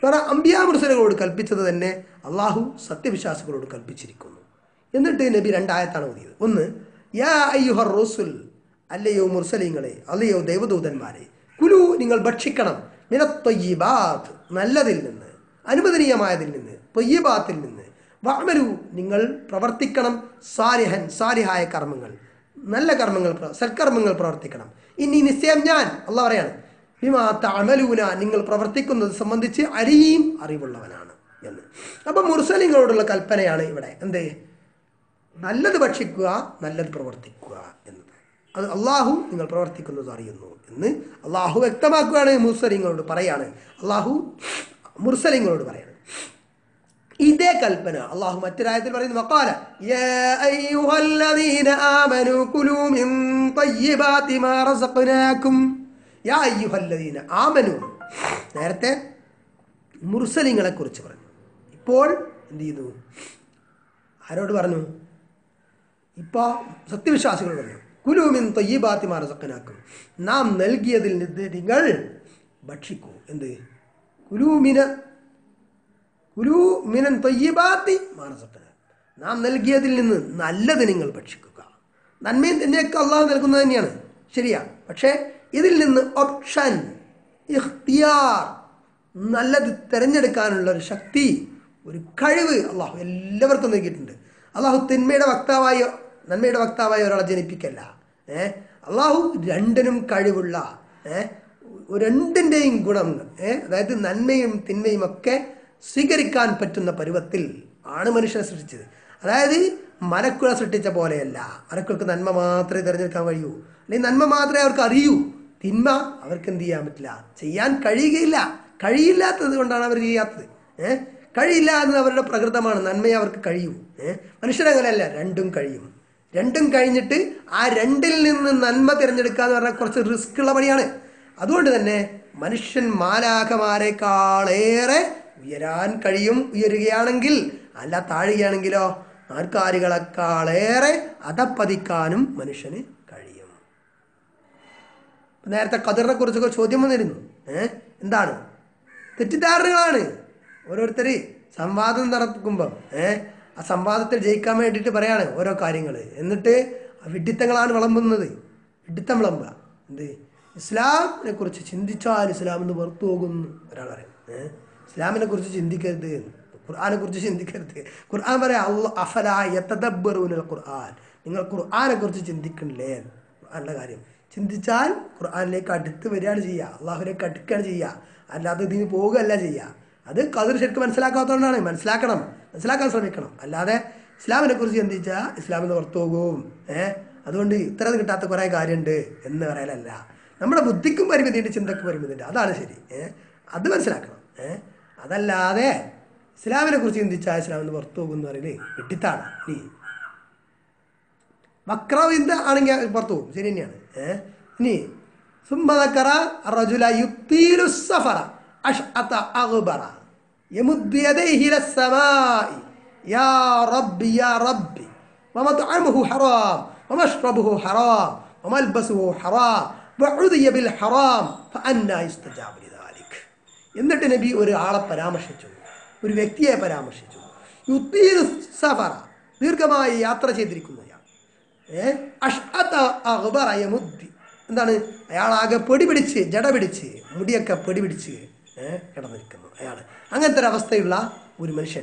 കാരണം അമ്പിയാ മുർസലുകളോട് കൽപ്പിച്ചത് തന്നെ അള്ളാഹു സത്യവിശ്വാസികളോട് കൽപ്പിച്ചിരിക്കുന്നു. എന്നിട്ട് നബി രണ്ടായത്താണ് ഓതിയത്. ഒന്ന്, യാ അയ്യുഹർ റസൂൽ, അല്ലയോ മുർസലീങ്ങളെ, അല്ലയോ ദൈവദൂതന്മാരെ, കുലു നിങ്ങൾ ഭക്ഷിക്കണം, മിനത്തൊയ്യിബാത്ത് നല്ലതിൽ നിന്ന്, അനുവദനീയമായതിൽ നിന്ന്, തൊയ്യിബാത്തിൽ നിന്ന്, വഅമലു നിങ്ങൾ പ്രവർത്തിക്കണം, സാലിഹൻ സാലിഹായ കർമ്മങ്ങൾ, നല്ല കർമ്മങ്ങൾ, സൽക്കർമ്മങ്ങൾ പ്രവർത്തിക്കണം. ഇനി നിശ്ചയം ഞാൻ, അള്ളാഹ് പറയാണ്, ബിമാ തഅമലൂന നിങ്ങൾ പ്രവർത്തിക്കുന്നത് സംബന്ധിച്ച് അലീം അറിവുള്ളവനാണ് എന്ന്. അപ്പം മുർസലിങ്ങളോടുള്ള കൽപ്പനയാണ് ഇവിടെ എന്ത്? നല്ലത് ഭക്ഷിക്കുക, നല്ലത് പ്രവർത്തിക്കുക എന്നത്. അത് അള്ളാഹു നിങ്ങൾ പ്രവർത്തിക്കുന്നത് അറിയുന്നു എന്ന് അള്ളാഹു വ്യക്തമാക്കുകയാണ്. മുർസലിങ്ങളോട് പറയാണ്, അള്ളാഹു മുർസലിങ്ങളോട് പറയാണ് ഇതേ കൽപ്പന അള്ളാഹു മറ്റൊരായത്തിൽ പറയുന്നു, വഖാല യാ അയ്യുഹല്ലദീന ആമനൂ കുലൂ മിൻ ത്വയ്യിബാതി മാ റസഖ്നാകും. യാ അയ്യുഹല്ലദീന ആമനൂ, നേരത്തെ മുർസലിങ്ങളെ കുറിച്ച് പറഞ്ഞു. ഇപ്പോൾ എന്ത് ചെയ്തു? ആരോട് പറഞ്ഞു? ഇപ്പോൾ സത്യവിശ്വാസികളോട് പറഞ്ഞു, കുലൂ മിൻ ത്വയ്യിബാതി മാ റസഖ്നാകും, നാം നൽകിയതിൽ നിന്ന് നിങ്ങൾ ഭക്ഷിക്കൂ. എന്ത്? കുലൂ മിനൻ ത്വയ്യിബാതി മാ റസഖ്നാകും, നാം നൽകിയതിൽ നിന്ന് നല്ലത് നിങ്ങൾ ഭക്ഷിക്കുക. നന്മയും തന്നെയൊക്കെ അള്ളാഹു നൽകുന്നത് തന്നെയാണ്, ശരിയാ. പക്ഷേ ഇതിൽ നിന്ന് ഓപ്ഷൻ, ഇഖ്തിയാർ, നല്ലത് തിരഞ്ഞെടുക്കാനുള്ള ഒരു ശക്തി, ഒരു കഴിവ് അള്ളാഹു എല്ലാവർക്കും നൽകിയിട്ടുണ്ട്. അള്ളാഹു തിന്മയുടെ വക്താവായോ നന്മയുടെ വക്താവായോ ഒരാളെ ജനിപ്പിക്കല്ല. അള്ളാഹു രണ്ടിനും കഴിവുള്ള, രണ്ടിൻ്റെയും ഗുണം, അതായത് നന്മയും തിന്മയും ഒക്കെ സ്വീകരിക്കാൻ പറ്റുന്ന പരുവത്തിൽ ആണ് മനുഷ്യനെ സൃഷ്ടിച്ചത്. അതായത് മലക്കുകളെ സൃഷ്ടിച്ച പോലെയല്ല. മലക്കുകൾക്ക് നന്മ മാത്രമേ തിരഞ്ഞെടുക്കാൻ കഴിയൂ, അല്ലെങ്കിൽ നന്മ മാത്രമേ അവർക്ക് അറിയൂ. തിന്മ അവർക്ക് എന്ത് ചെയ്യാൻ പറ്റില്ല, ചെയ്യാൻ കഴിയുകയില്ല. കഴിയില്ലാത്തത് കൊണ്ടാണ് അവർ ചെയ്യാത്തത്. കഴിയില്ല എന്നത് അവരുടെ പ്രകൃതമാണ്. നന്മയെ അവർക്ക് കഴിയൂ. മനുഷ്യരങ്ങനെയല്ല, രണ്ടും കഴിയും. രണ്ടും കഴിഞ്ഞിട്ട് ആ രണ്ടിൽ നിന്ന് നന്മ തിരഞ്ഞെടുക്കുക എന്ന് പറഞ്ഞാൽ കുറച്ച് റിസ്ക് ഉള്ള പണിയാണ്. അതുകൊണ്ട് തന്നെ മനുഷ്യൻ മാലാഖമാരെക്കാളേറെ ഉയരാൻ കഴിയും. ഉയരുകയാണെങ്കിൽ, അല്ല താഴുകയാണെങ്കിലോ നാൽക്കാലികളെക്കാളേറെ അധപ്പതിക്കാനും മനുഷ്യന് കഴിയും. നേരത്തെ ഖദറിനെ കുറിച്ചൊക്കെ ചോദ്യം വന്നിരുന്നു. എന്താണ്? തെറ്റിദ്ധാരണകളാണ്. ഓരോരുത്തർ സംവാദം നടക്കുമ്പം ആ സംവാദത്തിൽ ജയിക്കാൻ വേണ്ടിയിട്ട് പറയാണ് ഓരോ കാര്യങ്ങൾ. എന്നിട്ട് വിഡ്ഢിത്തങ്ങളാണ് വിളമ്പുന്നത്. വിഡ്ഢിത്തം വിളമ്പുക. എന്ത്? ഇസ്ലാമിനെ കുറിച്ച് ചിന്തിച്ചാൽ ഇസ്ലാം എന്ന് പുറത്തു പോകുന്നു ഒരാൾ പറയും. ഇസ്ലാമിനെ കുറിച്ച് ചിന്തിക്കരുത്, ഖുർആനെ കുറിച്ച് ചിന്തിക്കരുത്. ഖുർആൻ പറയാം, അഫലാ യതദബ്ബറൂനൽ ഖുർആൻ, നിങ്ങൾ ഖുർആനെ കുറിച്ച് ചിന്തിക്കണില്ലേ? ഖുർആന്റെ കാര്യം ചിന്തിച്ചാൽ ഖുർആനിലേക്ക് അടുത്ത് വരികയാണ് ചെയ്യുക, അള്ളാഹുലേക്ക് അടുക്കുകയാണ് ചെയ്യുക. അല്ലാതെ ഇതിന് പോകുകയല്ല ചെയ്യുക. അത് ഖദർ ശരിക്കും മനസ്സിലാക്കാത്തതുകൊണ്ടാണ്. മനസ്സിലാക്കാൻ ശ്രമിക്കണം. അല്ലാതെ ഇസ്ലാമിനെ കുറിച്ച് ചിന്തിച്ചാൽ ഇസ്ലാമിന് പുറത്തു പോകും. അതുകൊണ്ട് ഇത്ര കിട്ടാത്ത കുറേ കാര്യമുണ്ട് എന്ന് പറയലല്ല. നമ്മുടെ ബുദ്ധിക്കും പരിമിതിയുണ്ട്, ചിന്തക്കും പരിമിതിയുണ്ട്. അതാണ് ശരി. അത് മനസ്സിലാക്കണം. അതല്ലാതെ ഇസ്ലാമിനെ കുറിച്ച് ചിന്തിച്ചാൽ ഇസ്ലാമിന് പുറത്തു പോകും എന്ന് പറയല് വിട്ടിത്താണ്. ഇനി വക്രവിന്ദ ആണെങ്കിൽ പുറത്തു പോകും, ശരി തന്നെയാണ്. ഇനി സുമ്മദക്കറ റജുല യുത്തീലു സഫറ അശ്അത അഗ്ബറ യമുദ്ദു യദൈഹി ഇലസ്സമാഇ യാ റബ്ബി യാ റബ്ബി വമത്അമുഹു ഹറാം വമശ്റബുഹു ഹറാം വമൽബസുഹു ഹറാം വഉദിയ ബിൽ ഹറാം ഫഅന്നാ യുസ്തജാബു ലിദാലിക്. എന്നിട്ട് നബി ഒരു ആളെ പരാമർശിച്ചു, ഒരു വ്യക്തിയെ പരാമർശിച്ചു. യുത്തീലു സഫറ, ദീർഘമായി യാത്ര ചെയ്തിരിക്കുന്നയാൾ. അശ്അത അഗ്ബറ യമുദ്ദി, എന്താണ്? അയാളാകെ പൊടി പിടിച്ച്, ജട പിടിച്ച്, മുടിയൊക്കെ പൊടി പിടിച്ച് കിടന്നിരിക്കുന്നു അയാൾ. അങ്ങനത്തെ ഒരു അവസ്ഥയുള്ള ഒരു മനുഷ്യൻ.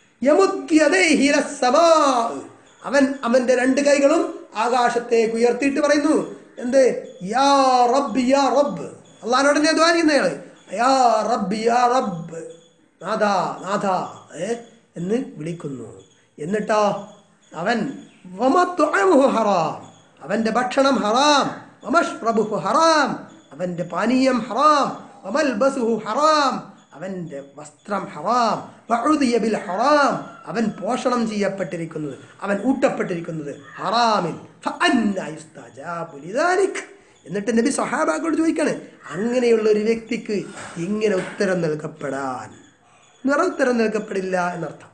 അവന്റെ രണ്ട് കൈകളും ആകാശത്തേക്ക് ഉയർത്തിയിട്ട് പറയുന്നു, എന്ത്? യാ റബ്ബ് യാ റബ്ബ്. അള്ളാഹിനോട് തന്നെ ദുആ ചെയ്യുന്നയാള്. യാ റബ്ബ് യാ റബ്ബ്, നാഥാ നാഥാ എന്ന് വിളിക്കുന്നു. എന്നിട്ടോ അവൻ വമത്അമുഹു ഹറാം, അവന്റെ ഭക്ഷണം ഹറാം, വമശ്റബുഹു ഹറാം, അവന്റെ പാനീയം ഹറാം, വമൽബസുഹു ഹറാം, അവന്റെ വസ്ത്രം ഹറാം, വഉദിയ ബിൽ ഹറാം, അവൻ പോഷണം ചെയ്യപ്പെട്ടിരിക്കുന്നത്, അവൻ ഊട്ടപ്പെട്ടിരിക്കുന്നത് ഹറാമിൽ. ഫഅന്നാ യുസ്തജാബു ലിദാലിക്. എന്നിട്ട് നബി സ്വഹാബാക്കളോട് ചോദിക്കാണ്, അങ്ങനെയുള്ള ഒരു വ്യക്തിക്ക് ഇങ്ങനെ ഉത്തരം നൽകപ്പെടാൻ? ഉത്തരം നൽകപ്പെടില്ല എന്നർത്ഥം.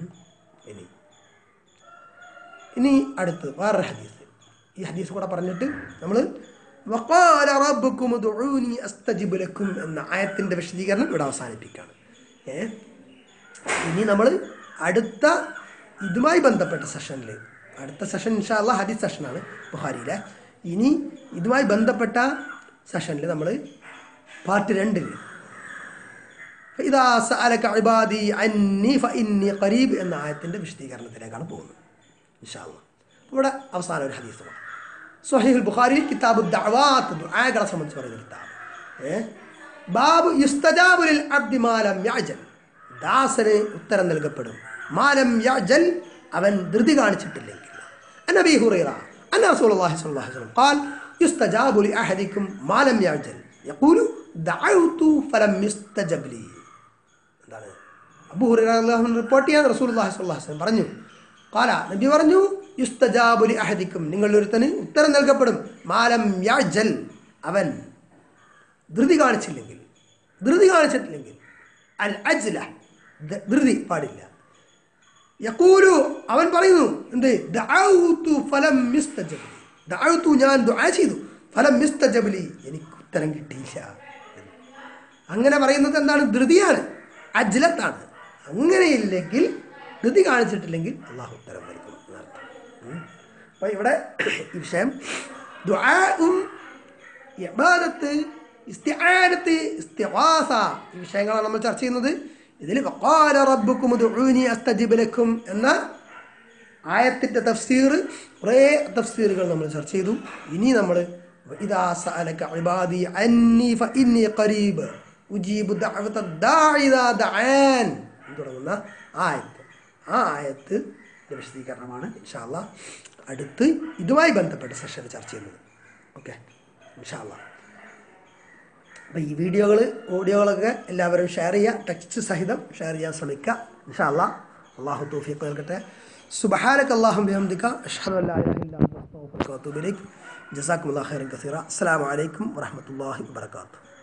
ഇനി അടുത്ത് വേറൊരു ഹദീസ്. ഈ ഹദീസ് കൂടെ പറഞ്ഞിട്ട് നമ്മൾ വഖാല റബ്ബുക്കും ഉദ്ഉനി അസ്തജിബ് ലക്കും എന്ന ആയത്തിൻ്റെ വിശദീകരണം ഇവിടെ അവസാനിപ്പിക്കുകയാണ്. ഇനി നമ്മൾ അടുത്ത ഇതുമായി ബന്ധപ്പെട്ട സെഷനിൽ, അടുത്ത സെഷൻ ഇൻഷാ അല്ലാഹ് ഹദീസ് സെഷനാണ് ബുഖാരിയിലെ. ഇനി ഇതുമായി ബന്ധപ്പെട്ട സെഷനിൽ നമ്മൾ പാർട്ട് 2 ഇദാ സഅലക ഇബാദി അന്നി ഫഇന്നി ഖരീബ് എന്ന ആയത്തിൻ്റെ വിശദീകരണത്തിലേക്കാണ് പോകുന്നത് ഇൻഷാ അല്ലാഹ്. ഇവിടെ അവസാന ഒരു ഹദീസ് സ്വഹീഹുൽ ബുഖാരി കിതാബു ദഅവാത്ത്, ദുആകളെ സംബന്ധിച്ച് പറയുന്ന കിതാബ്. ബാബു യുസ്തജാബു ലിൽ അബ്ദി മാലം യഅജൽ, ദാസന് ഉത്തരം നൽകപ്പെടും മാലം യഅജൽ, അവൻ ധൃതി കാണിച്ചിട്ടില്ലെങ്കിൽ. അനബി ഹുറൈറ അന്ന റസൂലുള്ളാഹി സ്വല്ലല്ലാഹു അലൈഹി വസല്ലം ഖാൽ യുസ്തജാബു ലി അഹദികും മാലം യഅജൽ യഖൂലു ദഅഉതു ഫലം യുസ്തജബ് ലി. എന്താണ് അബൂ ഹുറൈറ റളിയല്ലാഹു അൻഹു റിപ്പോർട്ട് ചെയ്യാൻ റസൂലുള്ളാഹി സ്വല്ലല്ലാഹു അലൈഹി വസല്ലം പറഞ്ഞു, ഖാല നബി പറഞ്ഞു, യുസ്തജാബു ലി അഹദികും, നിങ്ങളൊരുത്തന് ഉത്തരം നൽകപ്പെടും മാലം യഅജൽ, അവൻ ധൃതി കാണിച്ചിട്ടില്ലെങ്കിൽ. അൽ അജ്ല, ധൃതി പാടില്ല. യഖൂലു, അവൻ പറയുന്നു എന്ത്, ദഅഉതു ഫലം യുസ്തജബ് ലി, ദഅഉതു ഞാൻ ദുആ ചെയ്തു, ഫലം യുസ്തജബ് ലി എനിക്ക് ഉത്തരം കിട്ടിയില്ല. അങ്ങനെ പറയുന്നത് എന്താണ്, ധൃതിയാണ്, അജ്ലത്താണ്. അങ്ങനെയില്ലെങ്കിൽ, ധൃതി കാണിച്ചിട്ടില്ലെങ്കിൽ അള്ളാഹു ഉത്തരം നൽകും എന്നർത്ഥം. അപ്പോൾ ഇവിടെ ഈ വിഷയം ദുആഉം ഇബാദത്ത്, ഇസ്തിആനത്ത്, ഇസ്തിഗാസ, ഈ വിഷയങ്ങളാണ് നമ്മൾ ചർച്ച ചെയ്യുന്നത്. ഇതിൽ വഖാല റബ്ബുക്കും ഉദ്ഉനി അസ്തജിബ് ലക്കും എന്ന ആയത്തിൻ്റെ തഫ്സീർ, കുറേ തഫ്സീറുകൾ നമ്മൾ ചർച്ച ചെയ്തു. ഇനി നമ്മൾ ഇദാ സഅലക ഇബാദി അന്നി ഫഇന്നി ഖരീബ് ഉജീബു ദഅവത ദാഇ ഇദാ ദഅൻ തുടങ്ങുന്ന ആയത്ത്, ആ ആയത്തിൻ്റെ വിശദീകരണമാണ് ഇൻഷാ അല്ലാഹ് അടുത്ത് ഇതുമായി ബന്ധപ്പെട്ട സെഷനിൽ ചർച്ച ചെയ്യുന്നത്. ഓക്കെ ഇൻഷാ അല്ലാഹ്. അപ്പോൾ ഈ ഓഡിയോകളൊക്കെ എല്ലാവരും ഷെയർ ചെയ്യുക, ടെക്സ്റ്റ് സഹിതം ഷെയർ ചെയ്യാൻ ശ്രമിക്കുക ഇൻഷാ അല്ലാഹ്. അല്ലാഹു തൗഫീഖ് നൽകട്ടെ. സുബ്ഹാനക അല്ലാഹുമ്മ ബിഹംദിക അഷ്ഹദു അൻ ലാ ഇലാഹ ഇല്ല അൻത അസ്തഗ്ഫിറുക വ അത്തൂബു ഇലൈക്. ജസാക്കുമുല്ലാഹു ഖൈറൻ കസീറ. അസ്സലാമു അലൈക്കും വറഹ്മത്തുള്ളാഹി വബറകാതുഹു.